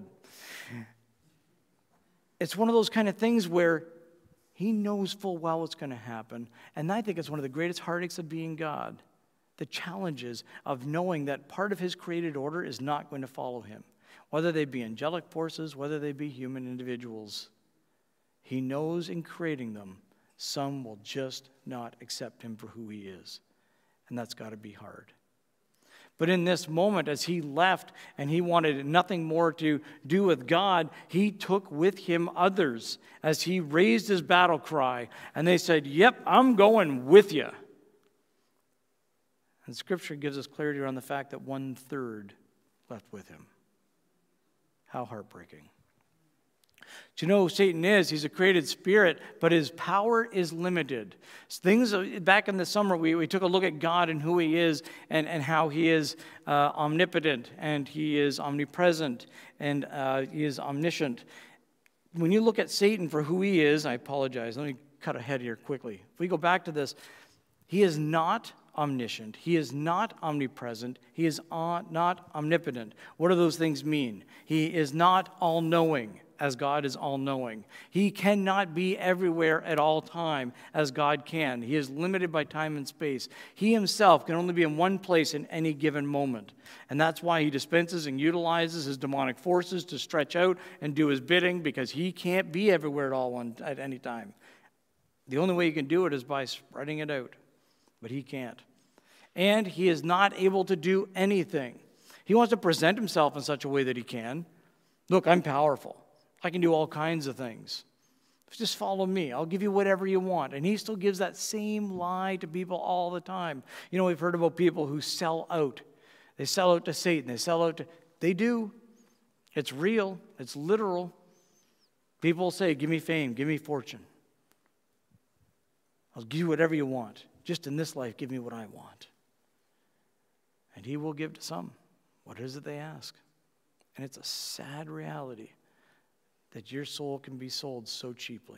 It's one of those kind of things where he knows full well what's going to happen. And I think it's one of the greatest heartaches of being God. The challenges of knowing that part of his created order is not going to follow him. Whether they be angelic forces, whether they be human individuals. He knows in creating them, some will just not accept him for who he is. And that's got to be hard. But in this moment, as he left and he wanted nothing more to do with God, he took with him others as he raised his battle cry. And they said, yep, I'm going with you. And Scripture gives us clarity around the fact that one-third left with him. How heartbreaking. Do you know who Satan is? He's a created spirit, but his power is limited. Things back in the summer, we, we took a look at God and who he is and, and how he is uh, omnipotent and he is omnipresent and uh, he is omniscient. when you look at Satan for who he is, I apologize, let me cut ahead here quickly. If we go back to this, he is not omniscient. He is not omnipresent. He is not omnipotent. What do those things mean? He is not all-knowing, as God is all-knowing. He cannot be everywhere at all time, as God can. He is limited by time and space. He himself can only be in one place in any given moment. And that's why he dispenses and utilizes his demonic forces to stretch out and do his bidding, because he can't be everywhere at all one, at any time. The only way he can do it is by spreading it out. But he can't. And he is not able to do anything. He wants to present himself in such a way that he can. Look, I'm powerful. I can do all kinds of things. Just follow me. I'll give you whatever you want. And he still gives that same lie to people all the time. You know, we've heard about people who sell out. They sell out to Satan. They sell out to... They do. It's real. It's literal. People say, give me fame. Give me fortune. I'll give you whatever you want. Just in this life, give me what I want. And he will give to some. What is it they ask? And it's a sad reality that your soul can be sold so cheaply.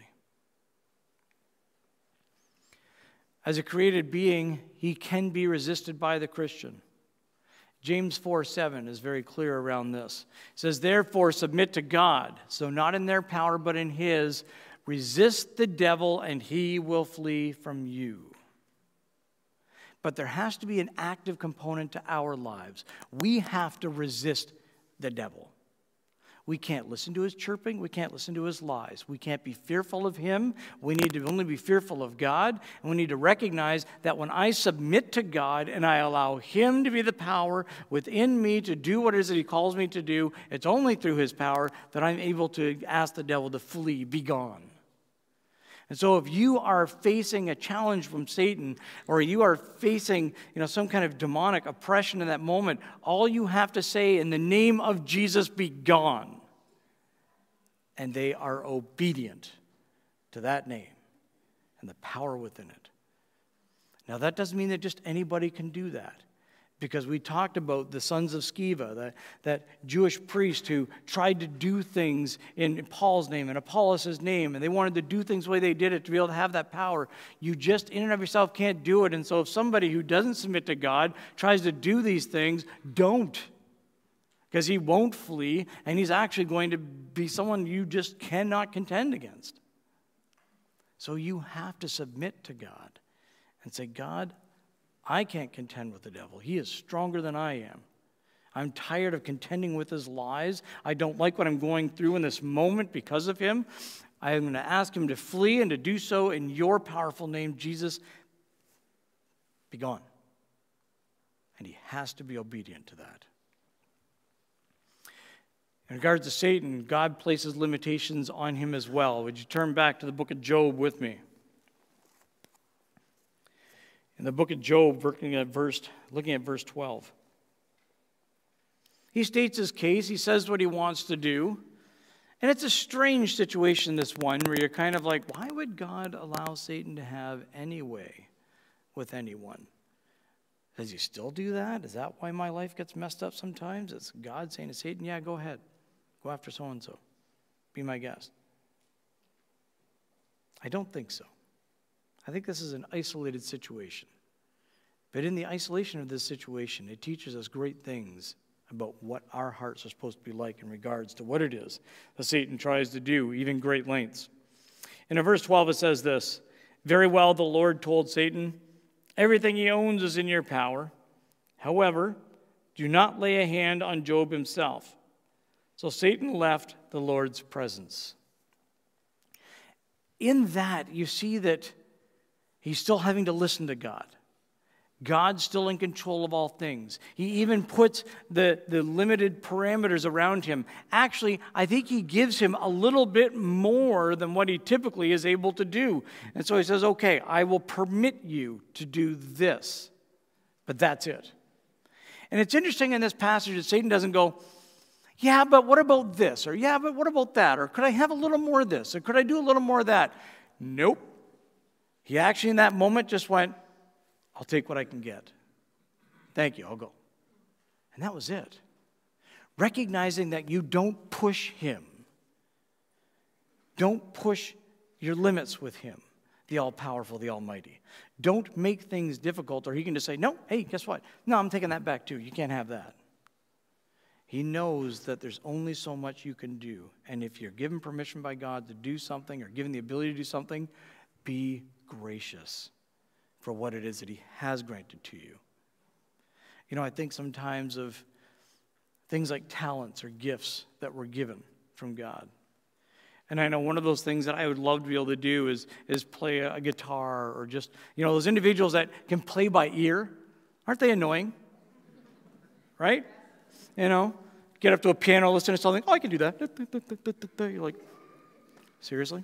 As a created being, he can be resisted by the Christian. James four seven is very clear around this. It says, therefore, submit to God, so not in their power, but in his. Resist the devil, and he will flee from you. But there has to be an active component to our lives. We have to resist the devil. We can't listen to his chirping. We can't listen to his lies. We can't be fearful of him. We need to only be fearful of God. And we need to recognize that when I submit to God and I allow him to be the power within me to do what it is that he calls me to do, it's only through his power that I'm able to ask the devil to flee, be gone. And so if you are facing a challenge from Satan, or you are facing, you know, some kind of demonic oppression in that moment, all you have to say, in the name of Jesus, be gone. And they are obedient to that name and the power within it. Now that doesn't mean that just anybody can do that. Because we talked about the sons of Sceva, that, that Jewish priest who tried to do things in Paul's name and Apollos' name, and they wanted to do things the way they did it to be able to have that power. You just, in and of yourself, can't do it. And so if somebody who doesn't submit to God tries to do these things, don't. Because he won't flee, and he's actually going to be someone you just cannot contend against. So you have to submit to God and say, God, I can't contend with the devil. He is stronger than I am. I'm tired of contending with his lies. I don't like what I'm going through in this moment because of him. I am going to ask him to flee and to do so in your powerful name, Jesus. Be gone. And he has to be obedient to that. In regards to Satan, God places limitations on him as well. Would you turn back to the book of Job with me? In the book of Job, looking at verse, looking at verse twelve. He states his case. He says what he wants to do. And it's a strange situation, this one, where you're kind of like, why would God allow Satan to have any way with anyone? Does he still do that? Is that why my life gets messed up sometimes? It's God saying to Satan, yeah, go ahead. Go after so-and-so. Be my guest. I don't think so. I think this is an isolated situation. But in the isolation of this situation, it teaches us great things about what our hearts are supposed to be like in regards to what it is that Satan tries to do, even great lengths. And in verse twelve, it says this, very well the Lord told Satan, everything he owns is in your power. However, do not lay a hand on Job himself. So Satan left the Lord's presence. In that, you see that he's still having to listen to God. God's still in control of all things. He even puts the, the limited parameters around him. Actually, I think he gives him a little bit more than what he typically is able to do. And so he says, okay, I will permit you to do this. But that's it. And it's interesting in this passage that Satan doesn't go, yeah, but what about this? Or yeah, but what about that? Or could I have a little more of this? Or could I do a little more of that? Nope. He actually in that moment just went, I'll take what I can get. Thank you, I'll go. And that was it. Recognizing that you don't push him. Don't push your limits with him, the all-powerful, the almighty. Don't make things difficult, or he can just say, no, hey, guess what? No, I'm taking that back too. You can't have that. He knows that there's only so much you can do. And if you're given permission by God to do something or given the ability to do something, be gracious for what it is that he has granted to you. You know, I think sometimes of things like talents or gifts that were given from God. And I know one of those things that I would love to be able to do is, is play a, a guitar, or just, you know, those individuals that can play by ear. Aren't they annoying? Right? You know, get up to a piano, listen to something. Oh, I can do that. You're like, seriously?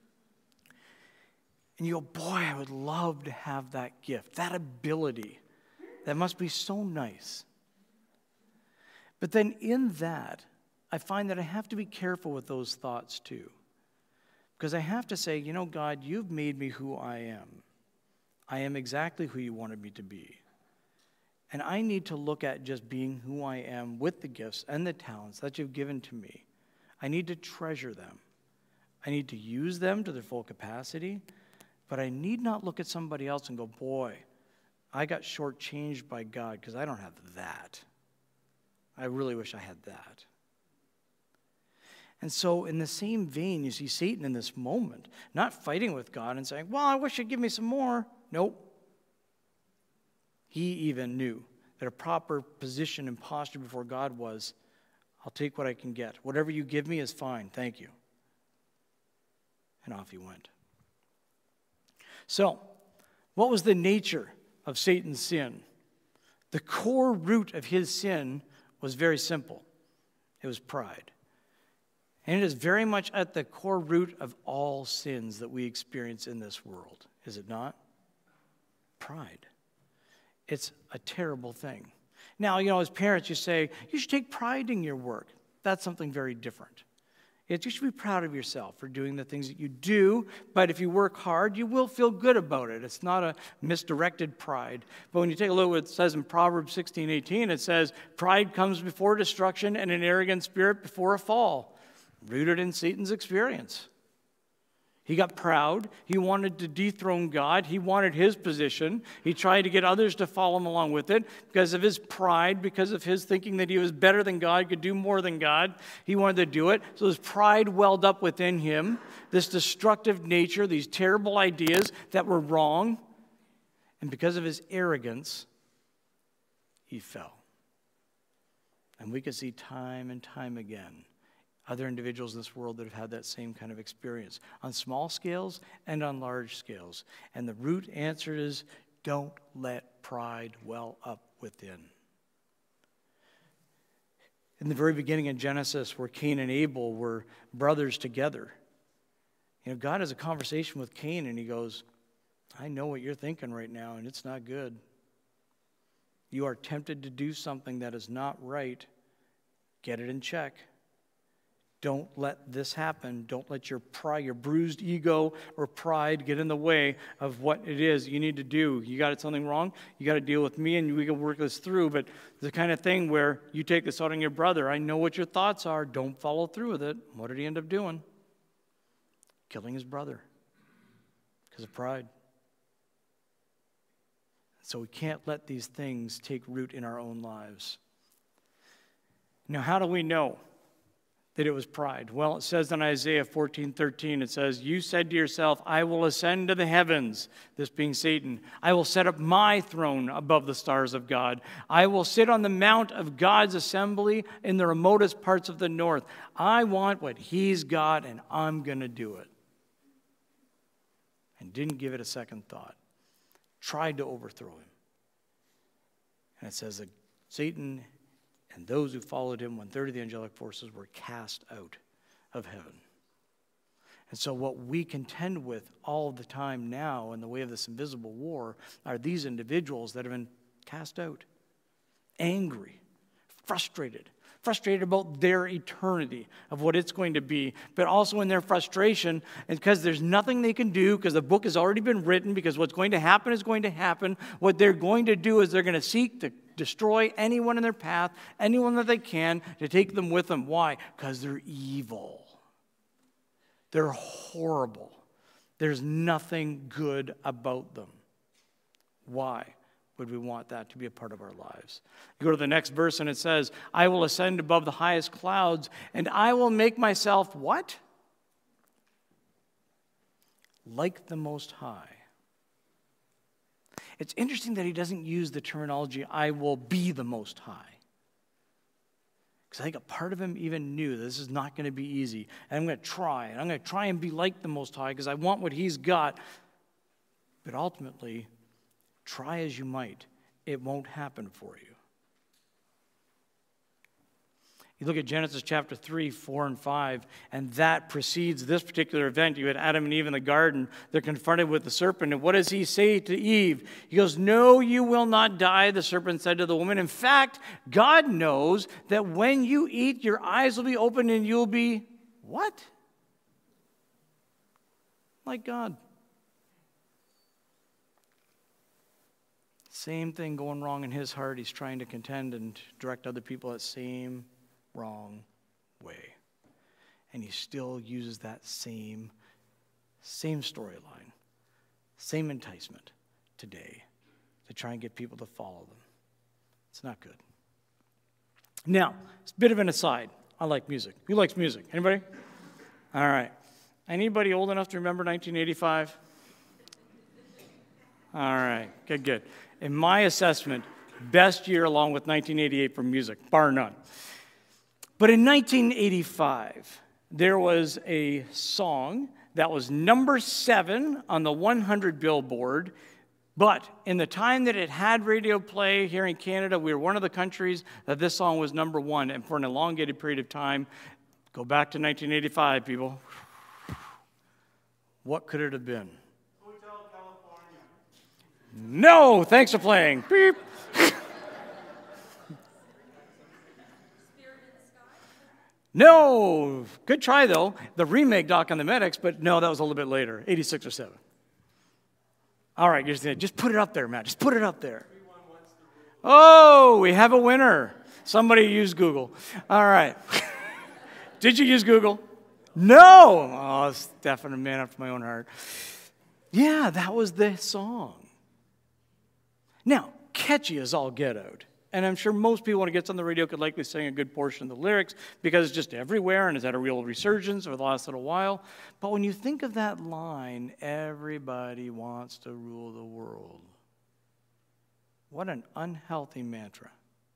And you go, boy, I would love to have that gift, that ability. That must be so nice. But then in that, I find that I have to be careful with those thoughts too. Because I have to say, you know, God, you've made me who I am. I am exactly who you wanted me to be. And I need to look at just being who I am with the gifts and the talents that you've given to me. I need to treasure them. I need to use them to their full capacity. But I need not look at somebody else and go, boy, I got shortchanged by God because I don't have that. I really wish I had that. And so in the same vein, you see Satan in this moment, not fighting with God and saying, well, I wish you'd give me some more. Nope. He even knew that a proper position and posture before God was, I'll take what I can get. Whatever you give me is fine. Thank you. And off he went. So, what was the nature of Satan's sin? The core root of his sin was very simple. It was pride. And it is very much at the core root of all sins that we experience in this world. Is it not? Pride. It's a terrible thing. Now, you know, as parents, you say, you should take pride in your work. That's something very different. It's, you should be proud of yourself for doing the things that you do, but if you work hard, you will feel good about it. It's not a misdirected pride. But when you take a look at what it says in Proverbs sixteen eighteen, it says, pride comes before destruction and an arrogant spirit before a fall. Rooted in Satan's experience. He got proud. He wanted to dethrone God. He wanted his position. He tried to get others to follow him along with it because of his pride, because of his thinking that he was better than God, could do more than God. He wanted to do it. So his pride welled up within him, this destructive nature, these terrible ideas that were wrong. And because of his arrogance, he fell. And we can see time and time again other individuals in this world that have had that same kind of experience on small scales and on large scales. And the root answer is, don't let pride well up within. In the very beginning in Genesis, where Cain and Abel were brothers together, you know, God has a conversation with Cain and he goes, I know what you're thinking right now and it's not good. You are tempted to do something that is not right. Get it in check. Don't let this happen. Don't let your pride, your bruised ego or pride get in the way of what it is you need to do. You got something wrong, you got to deal with me and we can work this through. But the kind of thing where you take this out on your brother, I know what your thoughts are, don't follow through with it. What did he end up doing? Killing his brother because of pride. So we can't let these things take root in our own lives. Now, how do we know that it was pride? Well, it says in Isaiah fourteen thirteen, it says, you said to yourself, I will ascend to the heavens, this being Satan. I will set up my throne above the stars of God. I will sit on the mount of God's assembly in the remotest parts of the north. I want what he's got, and I'm going to do it. And didn't give it a second thought. Tried to overthrow him. And it says that Satan and those who followed him, one-third of the angelic forces, were cast out of heaven. And so what we contend with all the time now in the way of this invisible war are these individuals that have been cast out. Angry, frustrated, frustrated about their eternity, of what it's going to be, but also in their frustration, and because there's nothing they can do, because the book has already been written, because what's going to happen is going to happen. What they're going to do is they're going to seek to destroy anyone in their path, anyone that they can, to take them with them. Why? Because they're evil. They're horrible. There's nothing good about them. Why would we want that to be a part of our lives? You go to the next verse and it says, I will ascend above the highest clouds, and I will make myself what? Like the Most High. It's interesting that he doesn't use the terminology, I will be the Most High. Because I think a part of him even knew this is not going to be easy. And I'm going to try. And I'm going to try and be like the Most High because I want what he's got. But ultimately, try as you might, it won't happen for you. You look at Genesis chapter three, four, and five, and that precedes this particular event. You had Adam and Eve in the garden. They're confronted with the serpent. And what does he say to Eve? He goes, no, you will not die, the serpent said to the woman. In fact, God knows that when you eat, your eyes will be opened and you'll be what? Like God. Same thing going wrong in his heart. He's trying to contend and direct other people that same wrong way. And he still uses that same, same storyline, same enticement today to try and get people to follow them. It's not good. Now, it's a bit of an aside. I like music. Who likes music? Anybody? All right. Anybody old enough to remember nineteen eighty-five? All right. Good, good. In my assessment, best year along with nineteen eighty-eight for music, bar none. But in nineteen eighty-five, there was a song that was number seven on the one hundred Billboard. But in the time that it had radio play here in Canada, we were one of the countries that this song was number one. And for an elongated period of time, go back to nineteen eighty-five, people. What could it have been? Hotel California. No, thanks for playing. Beep. No, good try though. The remake, Doc on the Medics, but no, that was a little bit later, eighty-six or seven. All right, just, just put it up there, Matt. Just put it up there. Oh, we have a winner. Somebody used Google. All right. Did you use Google? No. Oh, Stefan, a man after my own heart. Yeah, that was the song. Now, catchy as all get out. And I'm sure most people, when it gets on the radio, could likely sing a good portion of the lyrics because it's just everywhere and it's had a real resurgence over the last little while. But when you think of that line, everybody wants to rule the world. What an unhealthy mantra.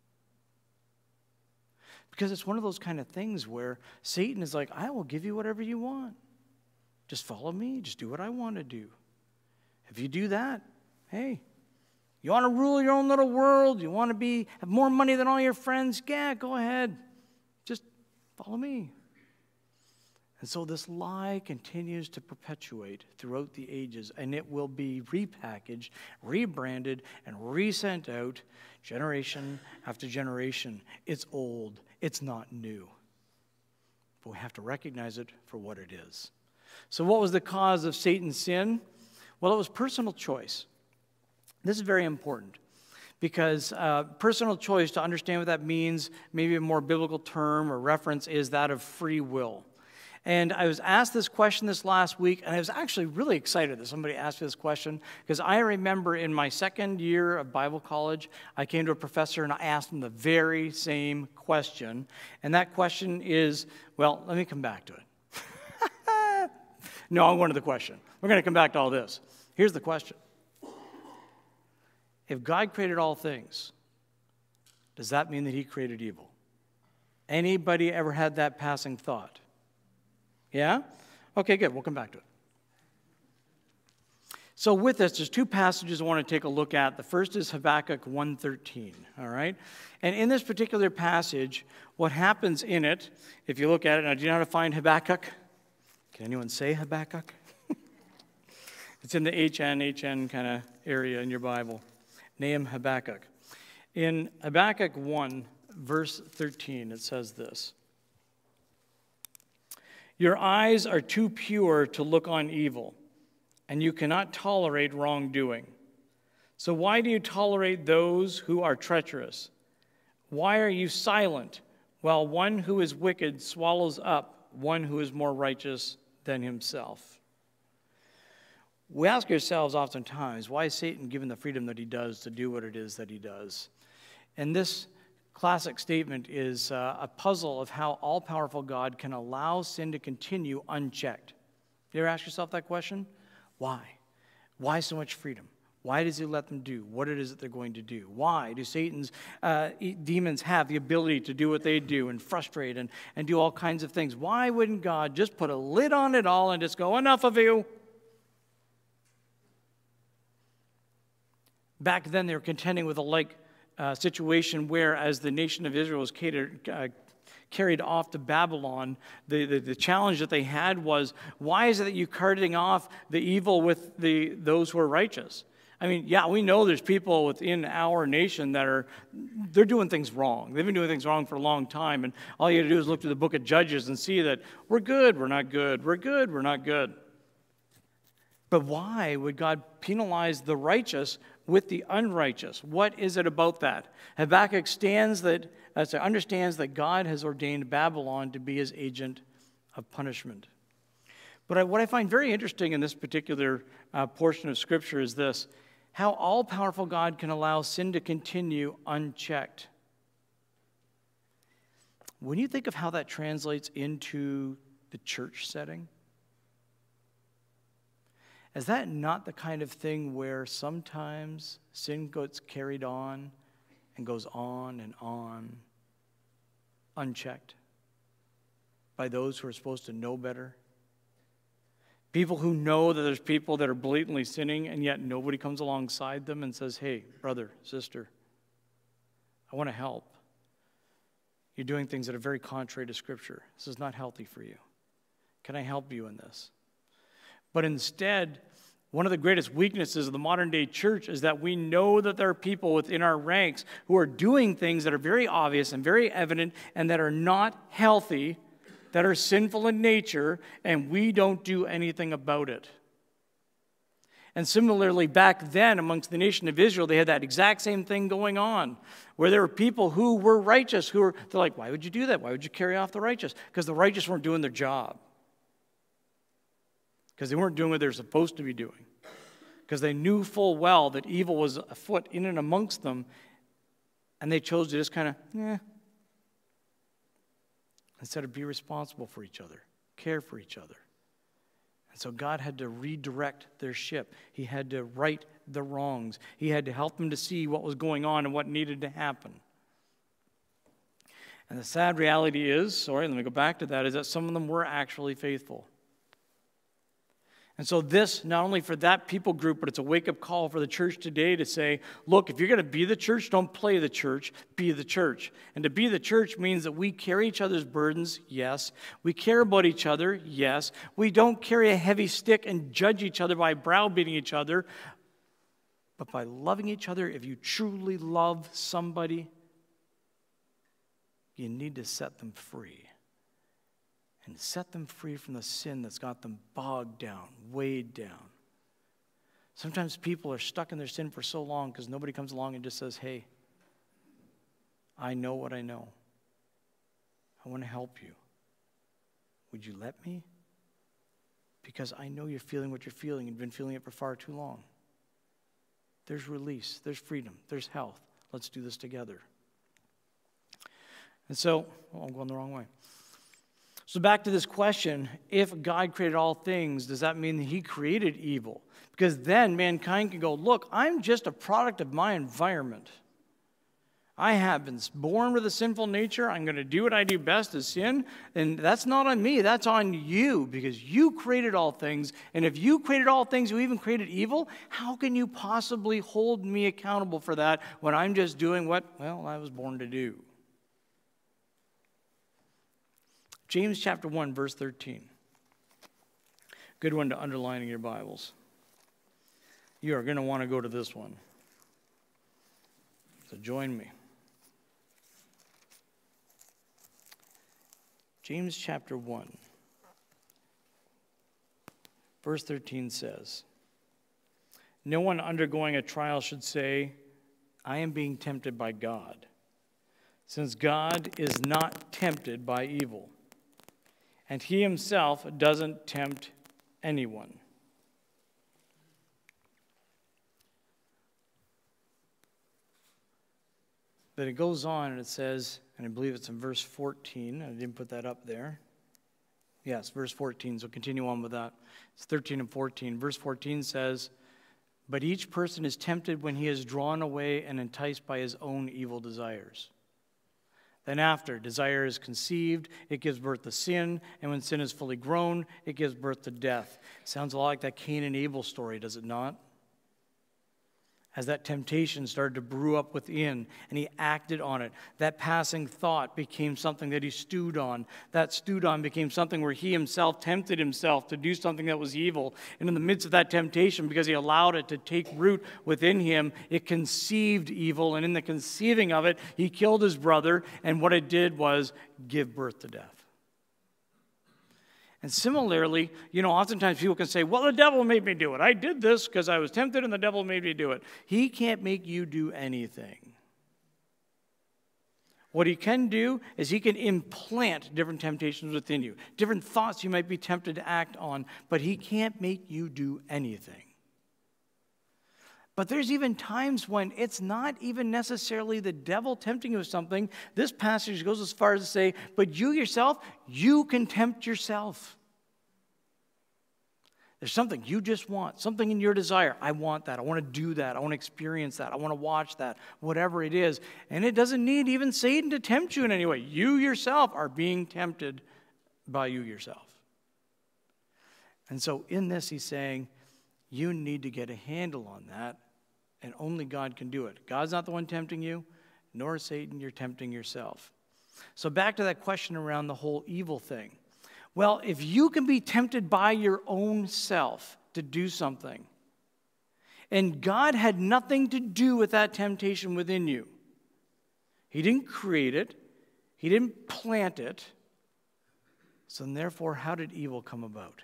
Because it's one of those kind of things where Satan is like, I will give you whatever you want. Just follow me. Just do what I want to do. If you do that, hey, you want to rule your own little world? You want to be have more money than all your friends? Yeah, go ahead. Just follow me. And so this lie continues to perpetuate throughout the ages, and it will be repackaged, rebranded, and resent out generation after generation. It's old. It's not new. But we have to recognize it for what it is. So what was the cause of Satan's sin? Well, it was personal choice. This is very important because uh, personal choice, to understand what that means, maybe a more biblical term or reference, is that of free will. And I was asked this question this last week, and I was actually really excited that somebody asked me this question because I remember in my second year of Bible college, I came to a professor and I asked him the very same question. And that question is, well, let me come back to it. No, I'm going to the question. We're going to come back to all this. Here's the question. If God created all things, does that mean that he created evil? Anybody ever had that passing thought? Yeah? Okay, good. We'll come back to it. So with this, there's two passages I want to take a look at. The first is Habakkuk one thirteen, all right? And in this particular passage, what happens in it, if you look at it, now do you know how to find Habakkuk? Can anyone say Habakkuk? It's in the H N, H N kind of area in your Bible. Name Habakkuk. In Habakkuk one, verse thirteen, it says this. Your eyes are too pure to look on evil, and you cannot tolerate wrongdoing. So why do you tolerate those who are treacherous? Why are you silent while one who is wicked swallows up one who is more righteous than himself. We ask ourselves oftentimes, why is Satan given the freedom that he does to do what it is that he does? And this classic statement is uh, a puzzle of how all-powerful God can allow sin to continue unchecked. You ever ask yourself that question? Why? Why so much freedom? Why does he let them do what it is that they're going to do? Why do Satan's uh, demons have the ability to do what they do and frustrate and, and do all kinds of things? Why wouldn't God just put a lid on it all and just go, enough of you? Back then, they were contending with a like uh, situation where, as the nation of Israel was catered, uh, carried off to Babylon, the, the, the challenge that they had was, why is it that you're carting off the evil with the those who are righteous? I mean, yeah, we know there's people within our nation that are, they're doing things wrong. They've been doing things wrong for a long time, and all you got to do is look through the book of Judges and see that we're good, we're not good, we're good, we're not good. But why would God penalize the righteous with the unrighteous? What is it about that? Habakkuk stands that, uh, sorry, understands that God has ordained Babylon to be his agent of punishment. But I, what I find very interesting in this particular uh, portion of Scripture is this: how all-powerful God can allow sin to continue unchecked. When you think of how that translates into the church setting, is that not the kind of thing where sometimes sin gets carried on and goes on and on, unchecked, by those who are supposed to know better? People who know that there's people that are blatantly sinning, and yet nobody comes alongside them and says, hey, brother, sister, I want to help. You're doing things that are very contrary to Scripture. This is not healthy for you. Can I help you in this? But instead, one of the greatest weaknesses of the modern day church is that we know that there are people within our ranks who are doing things that are very obvious and very evident and that are not healthy, that are sinful in nature, and we don't do anything about it. And similarly, back then, amongst the nation of Israel, they had that exact same thing going on, where there were people who were righteous, who were, they're like, why would you do that? Why would you carry off the righteous? Because the righteous weren't doing their job. Because they weren't doing what they were supposed to be doing. Because they knew full well that evil was afoot in and amongst them, and they chose to just kind of, eh, instead of be responsible for each other, care for each other. And so God had to redirect their ship. He had to right the wrongs. He had to help them to see what was going on and what needed to happen. And the sad reality is, sorry, let me go back to that, is that some of them were actually faithful. And so this, not only for that people group, but it's a wake-up call for the church today to say, look, if you're going to be the church, don't play the church, be the church. And to be the church means that we carry each other's burdens, yes. We care about each other, yes. We don't carry a heavy stick and judge each other by browbeating each other, but by loving each other. If you truly love somebody, you need to set them free. And set them free from the sin that's got them bogged down, weighed down. Sometimes people are stuck in their sin for so long because nobody comes along and just says, hey, I know what I know. I want to help you. Would you let me? Because I know you're feeling what you're feeling and been feeling it for far too long. There's release, there's freedom, there's health. Let's do this together. And so, oh, I'm going the wrong way. So back to this question, if God created all things, does that mean that he created evil? Because then mankind can go, look, I'm just a product of my environment. I have been born with a sinful nature. I'm going to do what I do best is sin. And that's not on me. That's on you because you created all things. And if you created all things, you even created evil, how can you possibly hold me accountable for that when I'm just doing what, well, I was born to do? James chapter one, verse thirteen. Good one to underline in your Bibles. You are going to want to go to this one. So join me. James chapter one, verse thirteen says, no one undergoing a trial should say, I am being tempted by God, since God is not tempted by evil, and he himself doesn't tempt anyone. But it goes on and it says, and I believe it's in verse fourteen. I didn't put that up there. Yes, verse fourteen, so continue on with that. It's thirteen and fourteen. Verse fourteen says, but each person is tempted when he is drawn away and enticed by his own evil desires. Then after desire is conceived, it gives birth to sin, and when sin is fully grown, it gives birth to death. Sounds a lot like that Cain and Abel story, does it not? As that temptation started to brew up within, and he acted on it. That passing thought became something that he stewed on. That stewed on became something where he himself tempted himself to do something that was evil. And in the midst of that temptation, because he allowed it to take root within him, it conceived evil. And in the conceiving of it, he killed his brother. And what it did was give birth to death. And similarly, you know, oftentimes people can say, well, the devil made me do it. I did this because I was tempted and the devil made me do it. He can't make you do anything. What he can do is he can implant different temptations within you, different thoughts you might be tempted to act on, but he can't make you do anything. But there's even times when it's not even necessarily the devil tempting you with something. This passage goes as far as to say, but you yourself, you can tempt yourself. There's something you just want, something in your desire. I want that. I want to do that. I want to experience that. I want to watch that, whatever it is. And it doesn't need even Satan to tempt you in any way. You yourself are being tempted by you yourself. And so in this, he's saying, you need to get a handle on that. And only God can do it. God's not the one tempting you, nor Satan, you're tempting yourself. So back to that question around the whole evil thing. Well, if you can be tempted by your own self to do something, and God had nothing to do with that temptation within you, he didn't create it, he didn't plant it, so therefore, how did evil come about?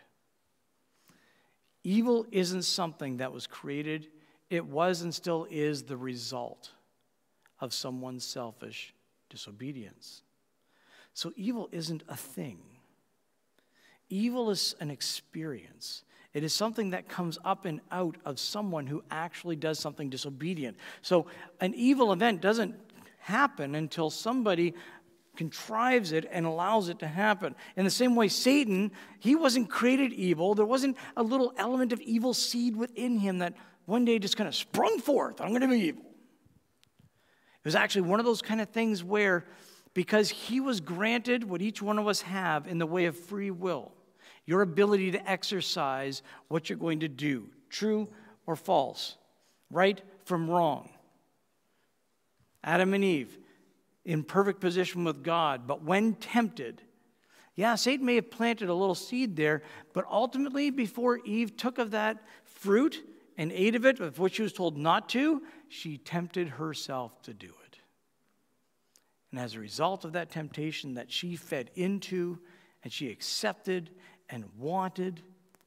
Evil isn't something that was created. It was and still is the result of someone's selfish disobedience. So evil isn't a thing. Evil is an experience. It is something that comes up and out of someone who actually does something disobedient. So an evil event doesn't happen until somebody contrives it and allows it to happen. In the same way, Satan, he wasn't created evil. There wasn't a little element of evil seed within him that one day just kind of sprung forth. I'm going to be evil. It was actually one of those kind of things where, because he was granted what each one of us have in the way of free will, your ability to exercise what you're going to do, true or false, right from wrong. Adam and Eve, in perfect position with God, but when tempted, yeah, Satan may have planted a little seed there, but ultimately, before Eve took of that fruit and ate of it, of which she was told not to, she tempted herself to do it. And as a result of that temptation that she fed into and she accepted and wanted,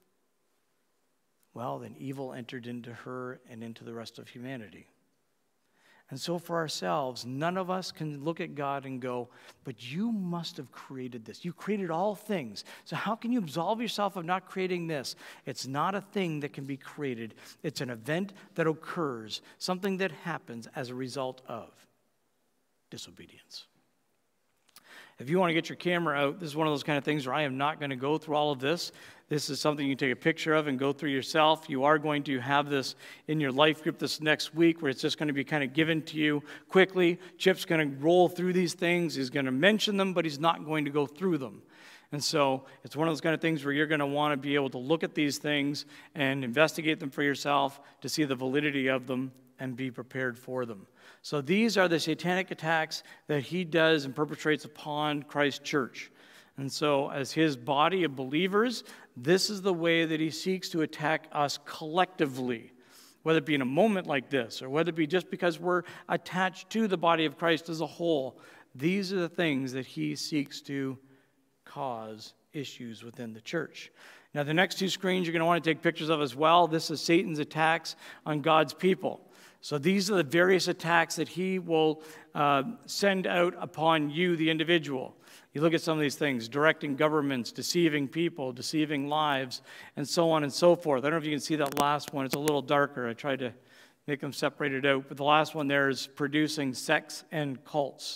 well, then evil entered into her and into the rest of humanity. And so for ourselves, none of us can look at God and go, but you must have created this. You created all things. So how can you absolve yourself of not creating this? It's not a thing that can be created. It's an event that occurs, something that happens as a result of disobedience. If you want to get your camera out, this is one of those kind of things where I am not going to go through all of this. This is something you can take a picture of and go through yourself. You are going to have this in your life group this next week where it's just going to be kind of given to you quickly. Chip's going to roll through these things. He's going to mention them, but he's not going to go through them. And so it's one of those kind of things where you're going to want to be able to look at these things and investigate them for yourself to see the validity of them and be prepared for them. So these are the satanic attacks that he does and perpetrates upon Christ's church. And so as his body of believers, this is the way that he seeks to attack us collectively, whether it be in a moment like this or whether it be just because we're attached to the body of Christ as a whole. These are the things that he seeks to cause issues within the church. Now, the next two screens you're going to want to take pictures of as well. This is Satan's attacks on God's people. So these are the various attacks that he will uh, send out upon you, the individual. You look at some of these things: directing governments, deceiving people, deceiving lives, and so on and so forth. I don't know if you can see that last one. It's a little darker. I tried to make them separated out. But the last one there is producing sects and cults.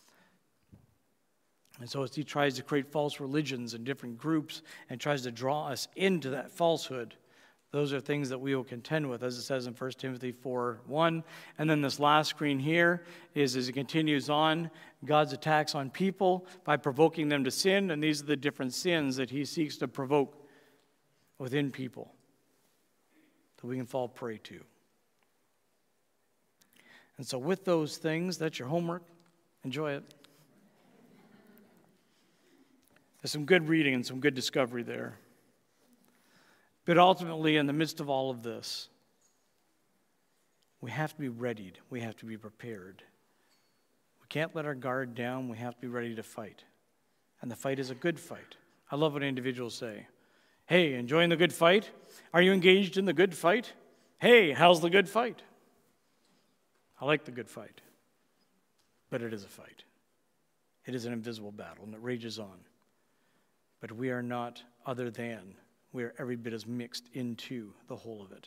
And so as he tries to create false religions and different groups and tries to draw us into that falsehood, those are things that we will contend with, as it says in First Timothy four one. And then this last screen here is, as it continues on, God's attacks on people by provoking them to sin. And these are the different sins that he seeks to provoke within people that we can fall prey to. And so with those things, that's your homework. Enjoy it. There's some good reading and some good discovery there. But ultimately, in the midst of all of this, we have to be readied. We have to be prepared. We can't let our guard down. We have to be ready to fight. And the fight is a good fight. I love what individuals say. Hey, enjoying the good fight? Are you engaged in the good fight? Hey, how's the good fight? I like the good fight. But it is a fight. It is an invisible battle, and it rages on. But we are not other than. We are every bit as mixed into the whole of it.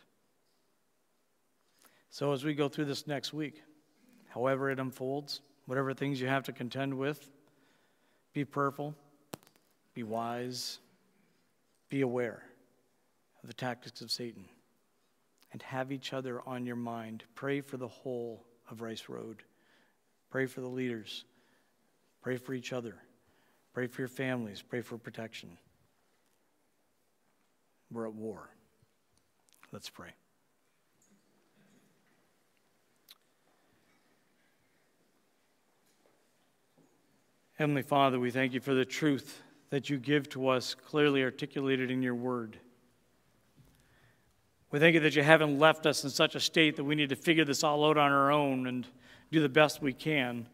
So as we go through this next week, however it unfolds, whatever things you have to contend with, be prayerful, be wise, be aware of the tactics of Satan, and have each other on your mind. Pray for the whole of Rice Road. Pray for the leaders. Pray for each other. Pray for your families. Pray for protection. We're at war. Let's pray. Heavenly Father, we thank you for the truth that you give to us, clearly articulated in your word. We thank you that you haven't left us in such a state that we need to figure this all out on our own and do the best we can.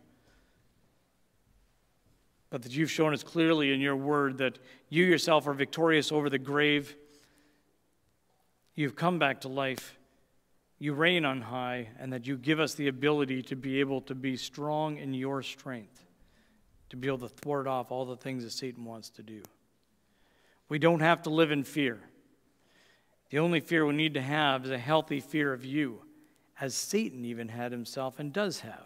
But that you've shown us clearly in your word that you yourself are victorious over the grave. You've come back to life, you reign on high, and that you give us the ability to be able to be strong in your strength, to be able to thwart off all the things that Satan wants to do. We don't have to live in fear. The only fear we need to have is a healthy fear of you, as Satan even had himself and does have.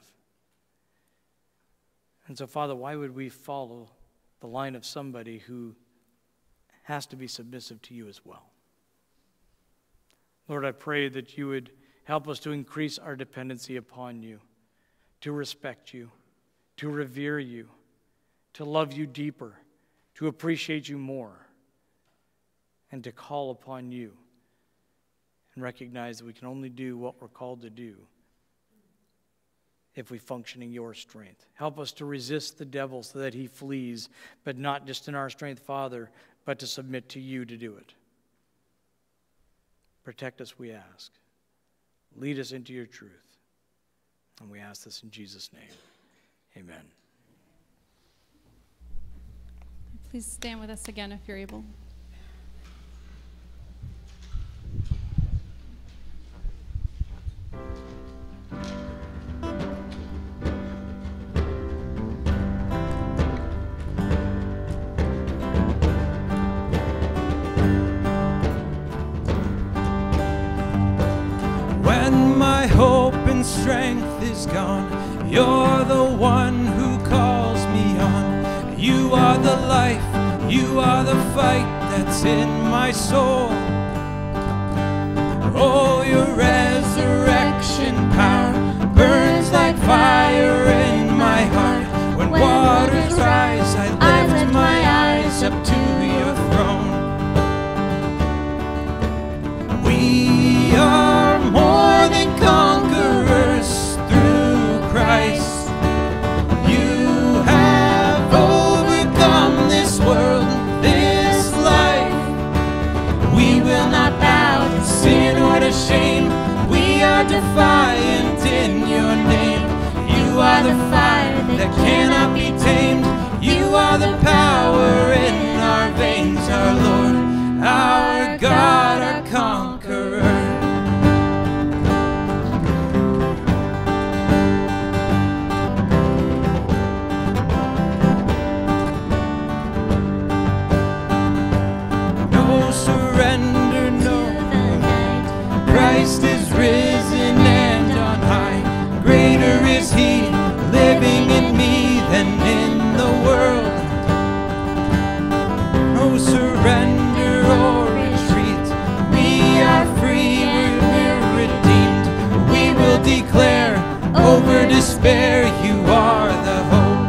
And so, Father, why would we follow the line of somebody who has to be submissive to you as well? Lord, I pray that you would help us to increase our dependency upon you, to respect you, to revere you, to love you deeper, to appreciate you more, and to call upon you and recognize that we can only do what we're called to do if we function in your strength. Help us to resist the devil so that he flees, but not just in our strength, Father, but to submit to you to do it. Protect us, we ask. Lead us into your truth. And we ask this in Jesus' name. Amen. Please stand with us again if you're able. When my hope and strength is gone, you're the one who calls me on. You are the life, you are the fight that's in my soul. Oh, your resurrection power burns like fire in my heart. When waters rise, I lift my eyes up to your throne. We are more than conquerors through Christ. You have overcome this world, this life. We will not bow to sin or to shame. We are defiant is He living in me than in the world. No surrender or retreat. We are free, we're, we're redeemed. We will declare over despair, you are the hope.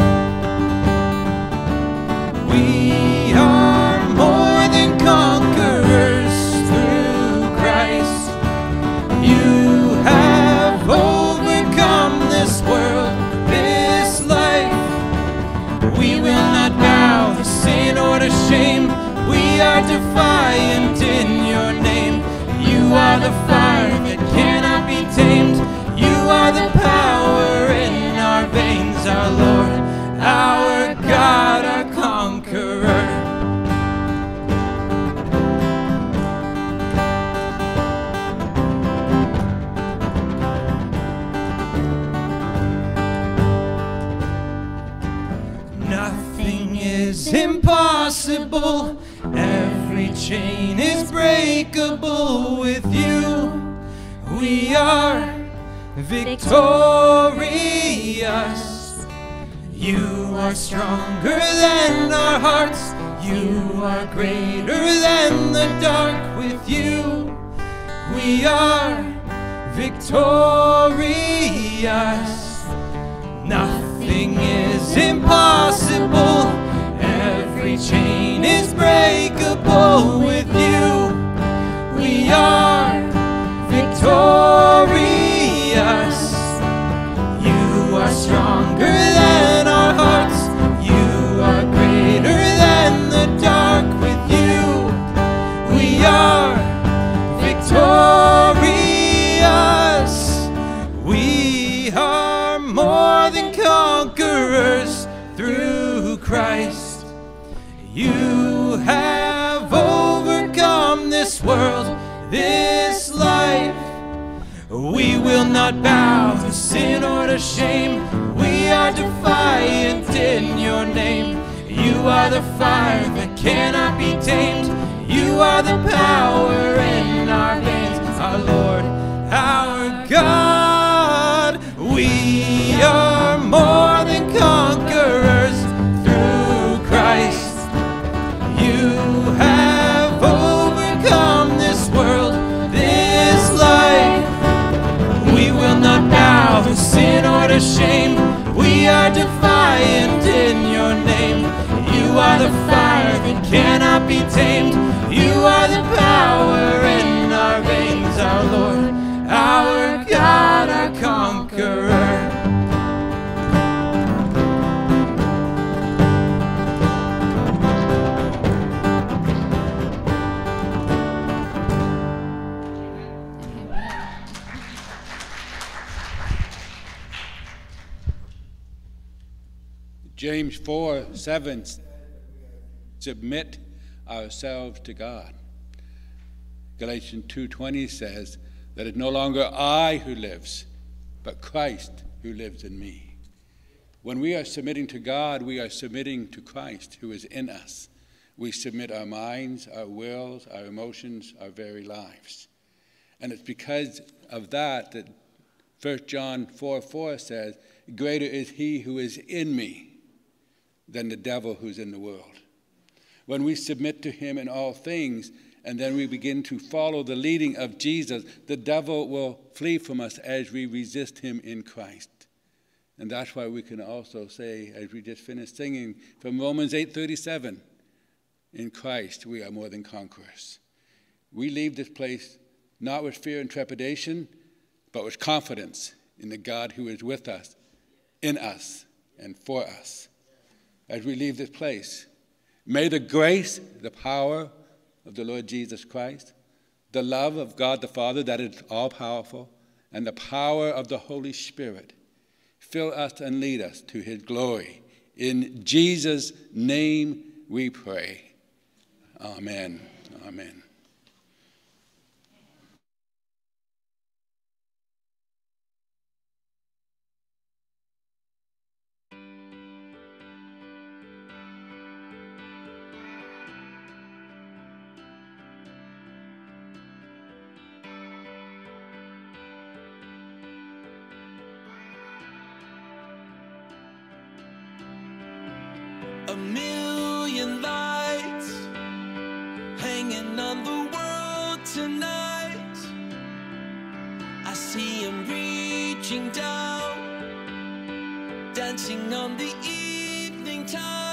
We are more than conquerors through Christ. You have overcome this world, this life. We will not bow to sin or to shame. We are defiant in your name. You are the fire that cannot be tamed. You are the power in our veins, our Lord, our God, our conqueror. Nothing is impossible. Every chain is breakable with you. We are victorious. You are stronger than our hearts. You are greater than the dark. With you, we are victorious. Nothing is impossible. Every chain is breakable with you. We are victorious. You are stronger than our hearts. You are greater than the dark. With you, we are victorious. We are more than conquerors through Christ. You have overcome this world, this life. We will not bow to sin or to shame. We are defiant in your name. You are the fire that cannot be tamed. You are the power in our veins, our Lord, our God. We are more than conquerors through Christ. You have overcome this world, this life. We will not bow to sin or to shame. We are defiant in your name. You are the fire that cannot be tamed. You are the power in our veins, our Lord, our God, our conqueror. James four seven, submit ourselves to God. Galatians two twenty says that it's no longer I who lives, but Christ who lives in me. When we are submitting to God, we are submitting to Christ who is in us. We submit our minds, our wills, our emotions, our very lives. And it's because of that that First John four four says, greater is he who is in me than the devil who's in the world. When we submit to him in all things, and then we begin to follow the leading of Jesus, the devil will flee from us as we resist him in Christ. And that's why we can also say, as we just finished singing from Romans eight thirty-seven, in Christ we are more than conquerors. We leave this place not with fear and trepidation, but with confidence in the God who is with us, in us, and for us. As we leave this place, may the grace, the power of the Lord Jesus Christ, the love of God the Father that is all-powerful, and the power of the Holy Spirit fill us and lead us to his glory. In Jesus' name we pray. Amen. Amen. A million lights hanging on the world tonight. I see him reaching down, dancing on the evening tide.